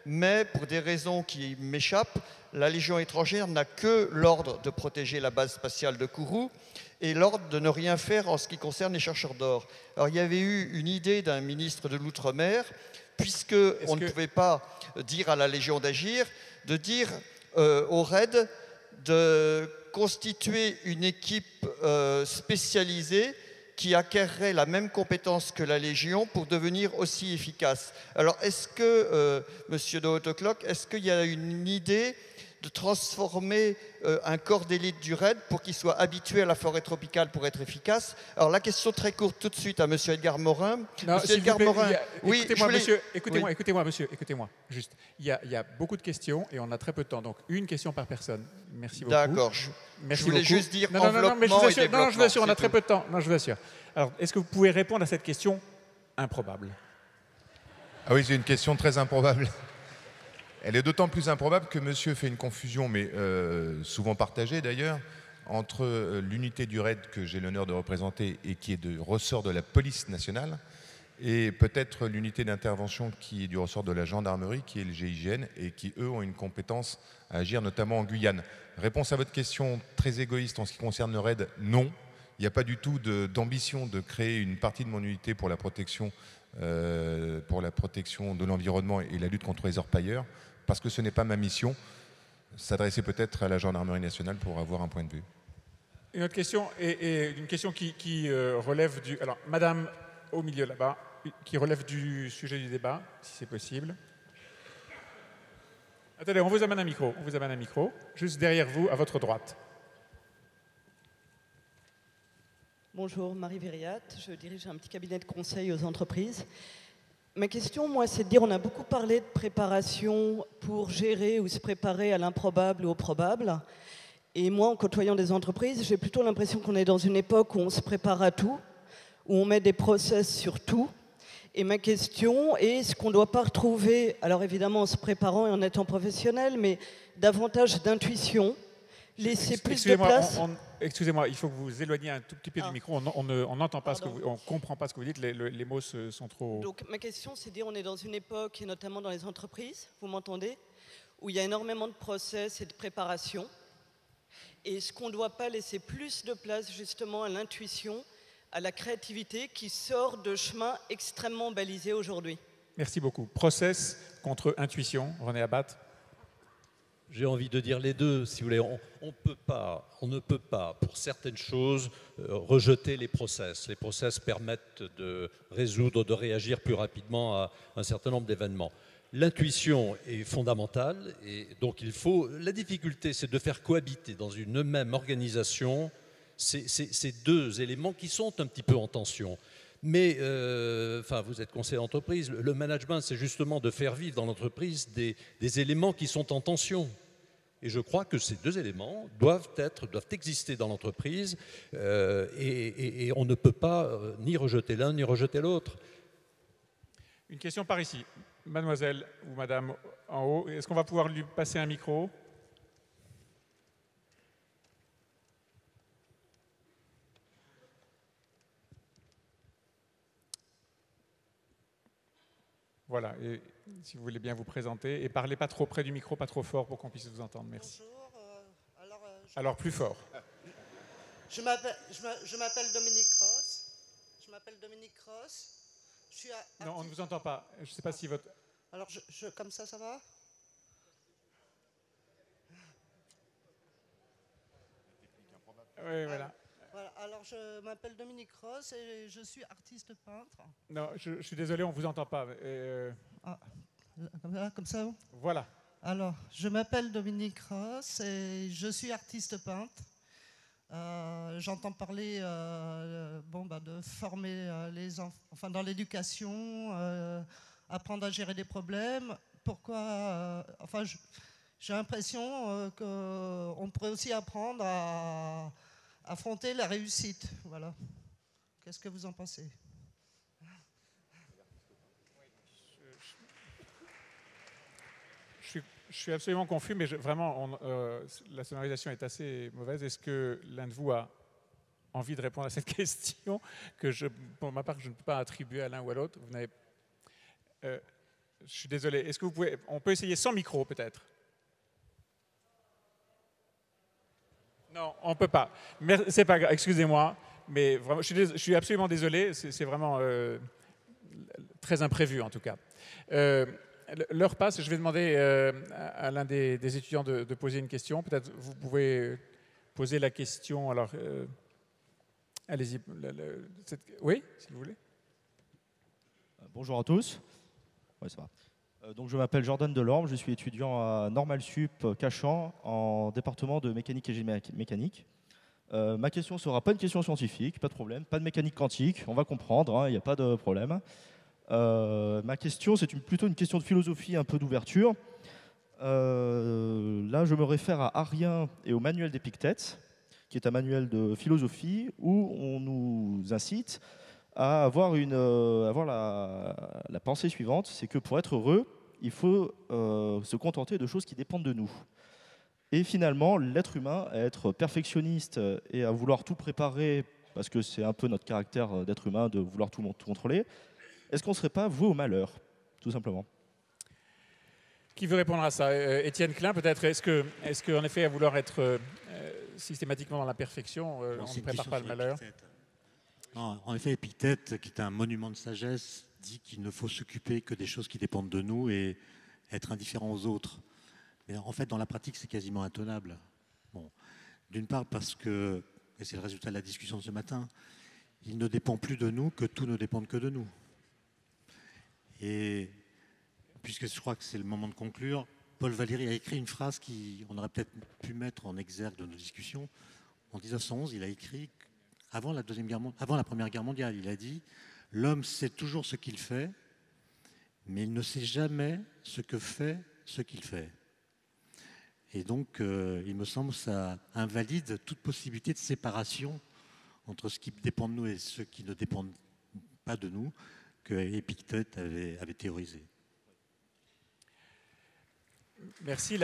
mais pour des raisons qui m'échappent, la Légion étrangère n'a que l'ordre de protéger la base spatiale de Kourou et l'ordre de ne rien faire en ce qui concerne les chercheurs d'or. Alors il y avait eu une idée d'un ministre de l'Outre-mer, puisqu'on ne pouvait pas dire à la Légion d'agir, de dire au RAID de constituer une équipe spécialisée qui acquerrait la même compétence que la Légion pour devenir aussi efficace. Alors, est-ce que, Monsieur de Hautecloque, est-ce qu'il y a une idée de transformer un corps d'élite du RAID pour qu'il soit habitué à la forêt tropicale pour être efficace? Alors, la question très courte tout de suite à Monsieur Edgar Morin. Non, Monsieur Edgar Morin, oui, écoutez-moi, monsieur, oui. écoutez-moi, monsieur, écoutez-moi, juste. Il y a beaucoup de questions et on a très peu de temps, donc une question par personne. Merci beaucoup. D'accord. Merci je voulais beaucoup. juste dire non, mais je vous assure, non, je vous assure, on a très peu de temps. Non, je vous assure. Alors, est-ce que vous pouvez répondre à cette question improbable? Ah oui, c'est une question très improbable. Elle est d'autant plus improbable que monsieur fait une confusion, mais souvent partagée d'ailleurs, entre l'unité du RAID que j'ai l'honneur de représenter et qui est de ressort de la police nationale, et peut-être l'unité d'intervention qui est du ressort de la gendarmerie, qui est le GIGN, et qui, eux, ont une compétence à agir notamment en Guyane. Réponse à votre question très égoïste en ce qui concerne le RAID, non. Il n'y a pas du tout d'ambition de créer une partie de mon unité pour la protection de l'environnement et la lutte contre les orpailleurs, parce que ce n'est pas ma mission. S'adresser peut-être à la gendarmerie nationale pour avoir un point de vue. Une autre question, et une question qui relève du... Alors, madame au milieu là-bas, qui relève du sujet du débat, si c'est possible. Attendez, on vous amène un micro, juste derrière vous, à votre droite. Bonjour, Marie Verriat, je dirige un petit cabinet de conseil aux entreprises. Ma question, moi, c'est de dire, on a beaucoup parlé de préparation pour gérer ou se préparer à l'improbable ou au probable. Et moi, en côtoyant des entreprises, j'ai plutôt l'impression qu'on est dans une époque où on se prépare à tout, où on met des process sur tout. Et ma question est, est-ce qu'on ne doit pas retrouver, alors évidemment en se préparant et en étant professionnel, mais davantage d'intuition, laisser plus de place... Excusez-moi, il faut que vous vous éloigniez un tout petit peu du micro. On n'entend pas on comprend pas ce que vous dites. Les mots sont trop... Donc ma question, c'est de dire, on est dans une époque, et notamment dans les entreprises, vous m'entendez, où il y a énormément de process et de préparation. Et est-ce qu'on ne doit pas laisser plus de place justement à l'intuition, à la créativité qui sort de chemins extrêmement balisés aujourd'hui? Merci beaucoup. Process contre intuition, René Abatte. J'ai envie de dire les deux, si vous voulez. On ne peut pas, pour certaines choses, rejeter les process. Les process permettent de résoudre, de réagir plus rapidement à un certain nombre d'événements. L'intuition est fondamentale et donc la difficulté, c'est de faire cohabiter dans une même organisation ces deux éléments qui sont un petit peu en tension. Mais, vous êtes conseiller d'entreprise, le management, c'est justement de faire vivre dans l'entreprise des éléments qui sont en tension. Et je crois que ces deux éléments doivent exister dans l'entreprise et on ne peut pas ni rejeter l'un ni rejeter l'autre. Une question par ici. Mademoiselle ou madame en haut, est-ce qu'on va pouvoir lui passer un micro ? Voilà, et si vous voulez bien vous présenter, et parlez pas trop près du micro, pas trop fort pour qu'on puisse vous entendre, merci. Bonjour, alors plus fort. Je m'appelle Dominique Cross. Non, on ne vous entend pas. Je ne sais pas si votre... Alors, comme ça va ? Oui, voilà. Voilà. Alors, je m'appelle Dominique Ross et je suis artiste peintre. Non, je suis désolé, on ne vous entend pas. Comme ça Voilà. Alors, je m'appelle Dominique Ross et je suis artiste peintre. J'entends parler de former les enfants dans l'éducation, apprendre à gérer des problèmes. Pourquoi j'ai l'impression qu'on pourrait aussi apprendre à affronter la réussite. Voilà. Qu'est-ce que vous en pensez ? Je suis absolument confus, mais vraiment, la sonorisation est assez mauvaise. Est-ce que l'un de vous a envie de répondre à cette question que pour ma part, je ne peux pas attribuer à l'un ou à l'autre ? Je suis désolé. Est-ce que vous pouvez... On peut essayer sans micro, peut-être? Non, on ne peut pas. C'est pas grave, excusez-moi. Mais vraiment, je suis absolument désolé. C'est vraiment très imprévu, en tout cas. L'heure passe. Je vais demander à l'un des étudiants de poser une question. Peut-être vous pouvez poser la question. Alors, allez-y. Oui, si vous voulez. Bonjour à tous. Ouais, ça va. Donc, je m'appelle Jordan Delorme, je suis étudiant à Normal Sup Cachan en département de mécanique et génie mécanique. Ma question ne sera pas une question scientifique, pas de problème, pas de mécanique quantique, on va comprendre, il n'y a pas de problème. Ma question, c'est plutôt une question de philosophie, un peu d'ouverture. Là, je me réfère à Arien et au manuel d'Épictète, qui est un manuel de philosophie où on nous incite à avoir la pensée suivante, c'est que pour être heureux, il faut se contenter de choses qui dépendent de nous. Et finalement, l'être humain, à être perfectionniste et à vouloir tout préparer, parce que c'est un peu notre caractère d'être humain, de vouloir tout contrôler, est-ce qu'on ne serait pas voué au malheur, tout simplement? Qui veut répondre à ça? Étienne Klein, peut-être. Est-ce qu'en effet, à vouloir être systématiquement dans la perfection, on ne prépare pas le malheur? En effet, Épictète, qui est un monument de sagesse, dit qu'il ne faut s'occuper que des choses qui dépendent de nous et être indifférent aux autres. Mais en fait, dans la pratique, c'est quasiment intenable. Bon. D'une part parce que, et c'est le résultat de la discussion de ce matin, il ne dépend plus de nous que tout ne dépend que de nous. Et puisque je crois que c'est le moment de conclure, Paul Valéry a écrit une phrase qu'on aurait peut-être pu mettre en exergue de nos discussions. En 1911, il a écrit... Avant la Première Guerre mondiale, il a dit « L'homme sait toujours ce qu'il fait, mais il ne sait jamais ce que fait ce qu'il fait. » Et donc, il me semble que ça invalide toute possibilité de séparation entre ce qui dépend de nous et ce qui ne dépend pas de nous, que Épictète avait théorisé. Merci.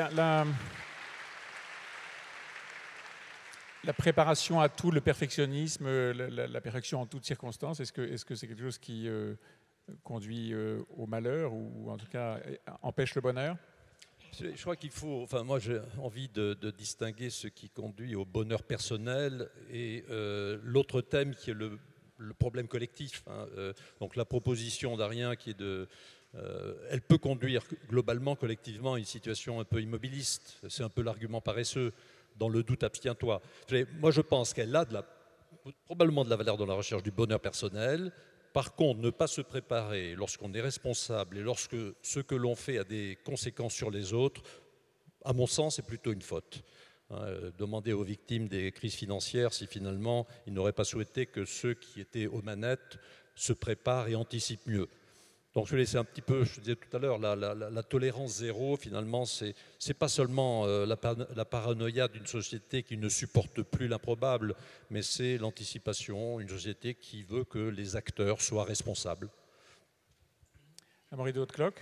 La préparation à tout, le perfectionnisme, la perfection en toutes circonstances, est-ce que c'est quelque chose qui conduit au malheur ou en tout cas empêche le bonheur? Je crois qu'il faut, enfin moi j'ai envie de distinguer ce qui conduit au bonheur personnel et l'autre thème qui est le problème collectif. Donc la proposition d'Arien qui est elle peut conduire globalement, collectivement, à une situation un peu immobiliste. C'est un peu l'argument paresseux. Dans le doute, abstiens-toi. Moi, je pense qu'elle a probablement de la valeur dans la recherche du bonheur personnel. Par contre, ne pas se préparer lorsqu'on est responsable et lorsque ce que l'on fait a des conséquences sur les autres, à mon sens, c'est plutôt une faute. Demander aux victimes des crises financières si finalement ils n'auraient pas souhaité que ceux qui étaient aux manettes se préparent et anticipent mieux. Donc c'est un petit peu, je disais tout à l'heure, la tolérance zéro, finalement, c'est pas seulement la paranoïa d'une société qui ne supporte plus l'improbable, mais c'est l'anticipation, une société qui veut que les acteurs soient responsables. Amaury de Haute-Cloque.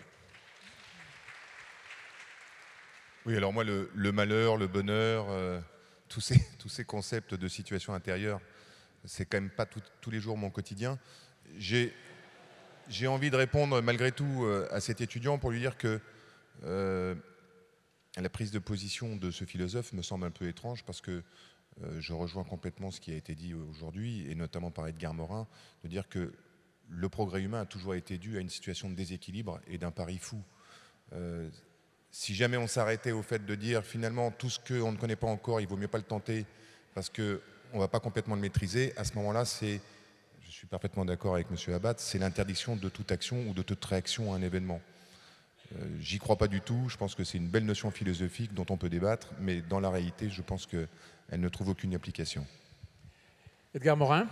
Oui, alors moi, le malheur, le bonheur, tous ces concepts de situation intérieure, c'est quand même pas tous les jours mon quotidien. J'ai envie de répondre malgré tout à cet étudiant pour lui dire que la prise de position de ce philosophe me semble un peu étrange parce que je rejoins complètement ce qui a été dit aujourd'hui et notamment par Edgar Morin, de dire que le progrès humain a toujours été dû à une situation de déséquilibre et d'un pari fou. Si jamais on s'arrêtait au fait de dire finalement tout ce qu'on ne connaît pas encore, il vaut mieux pas le tenter parce qu'on ne va pas complètement le maîtriser, à ce moment-là, je suis parfaitement d'accord avec M. Abad, c'est l'interdiction de toute action ou de toute réaction à un événement. J'y crois pas du tout, je pense que c'est une belle notion philosophique dont on peut débattre, mais dans la réalité, je pense qu'elle ne trouve aucune application. Edgar Morin.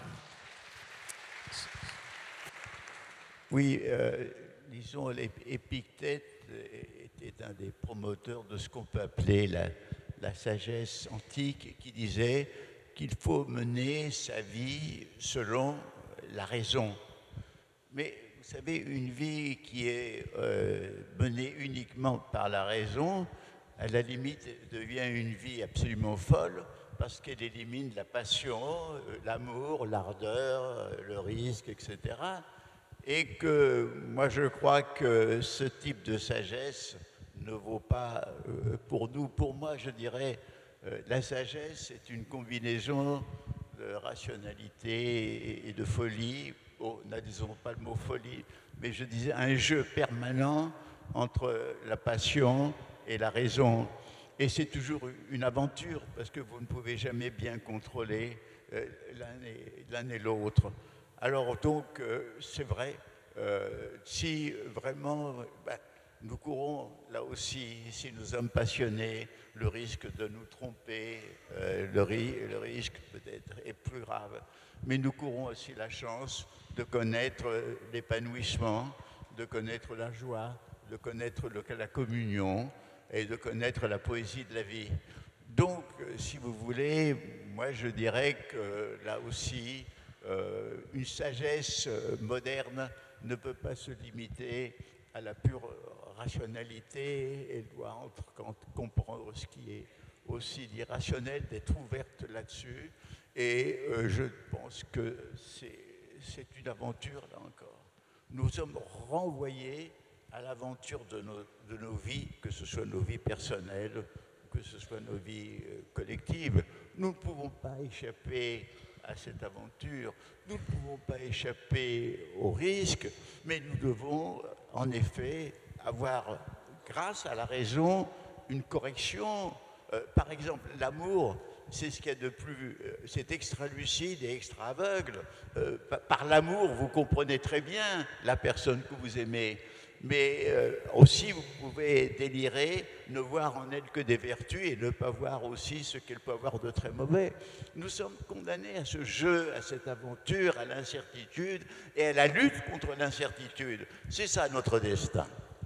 Oui, disons, Épictète était un des promoteurs de ce qu'on peut appeler la sagesse antique, qui disait qu'il faut mener sa vie selon la raison. Mais vous savez, une vie qui est menée uniquement par la raison, à la limite, devient une vie absolument folle parce qu'elle élimine la passion, l'amour, l'ardeur, le risque, etc. et que moi je crois que ce type de sagesse ne vaut pas pour nous. Pour moi, je dirais, la sagesse est une combinaison de rationalité et de folie. Oh, n'adisons pas le mot folie, mais je disais un jeu permanent entre la passion et la raison. Et c'est toujours une aventure, parce que vous ne pouvez jamais bien contrôler l'un et l'autre. Alors donc, c'est vrai, si vraiment nous courons là aussi, si nous sommes passionnés, le risque de nous tromper, le risque peut-être est plus grave, mais nous courons aussi la chance de connaître l'épanouissement, de connaître la joie, de connaître la communion et de connaître la poésie de la vie. Donc, si vous voulez, moi je dirais que là aussi, une sagesse moderne ne peut pas se limiter à la pure rationalité. Elle doit comprendre ce qui est aussi d'irrationnel, d'être ouverte là-dessus. Et je pense que c'est une aventure, là encore. Nous sommes renvoyés à l'aventure de nos vies, que ce soit nos vies personnelles, que ce soit nos vies collectives. Nous ne pouvons pas échapper à cette aventure, nous ne pouvons pas échapper au risque, mais nous devons en effet avoir, grâce à la raison, une correction. Par exemple, l'amour, c'est ce qu'il y a de plus, c'est extra-lucide et extra-aveugle. Par l'amour, vous comprenez très bien la personne que vous aimez, mais aussi vous pouvez délirer, ne voir en elle que des vertus et ne pas voir aussi ce qu'elle peut avoir de très mauvais. Nous sommes condamnés à ce jeu, à cette aventure, à l'incertitude et à la lutte contre l'incertitude. C'est ça notre destin.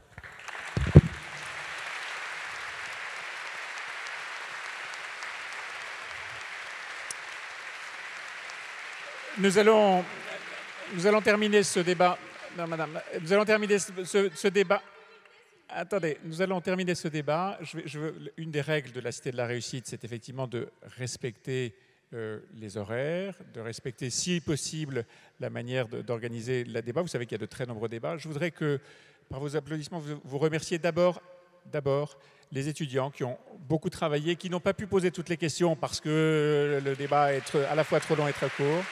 Nous allons terminer ce débat. Non, madame, nous allons terminer ce débat. Attendez, nous allons terminer ce débat. Une des règles de la Cité de la Réussite, c'est effectivement de respecter les horaires, de respecter, si possible, la manière d'organiser le débat. Vous savez qu'il y a de très nombreux débats. Je voudrais que, par vos applaudissements, vous remerciez d'abord les étudiants qui ont beaucoup travaillé, qui n'ont pas pu poser toutes les questions parce que le débat est à la fois trop long et très court.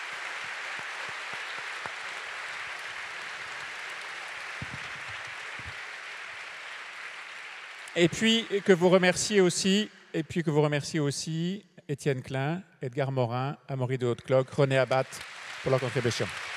Et puis que vous remerciez aussi Étienne Klein, Edgar Morin, Amaury de Haute-Cloque, René Abat pour leur contribution.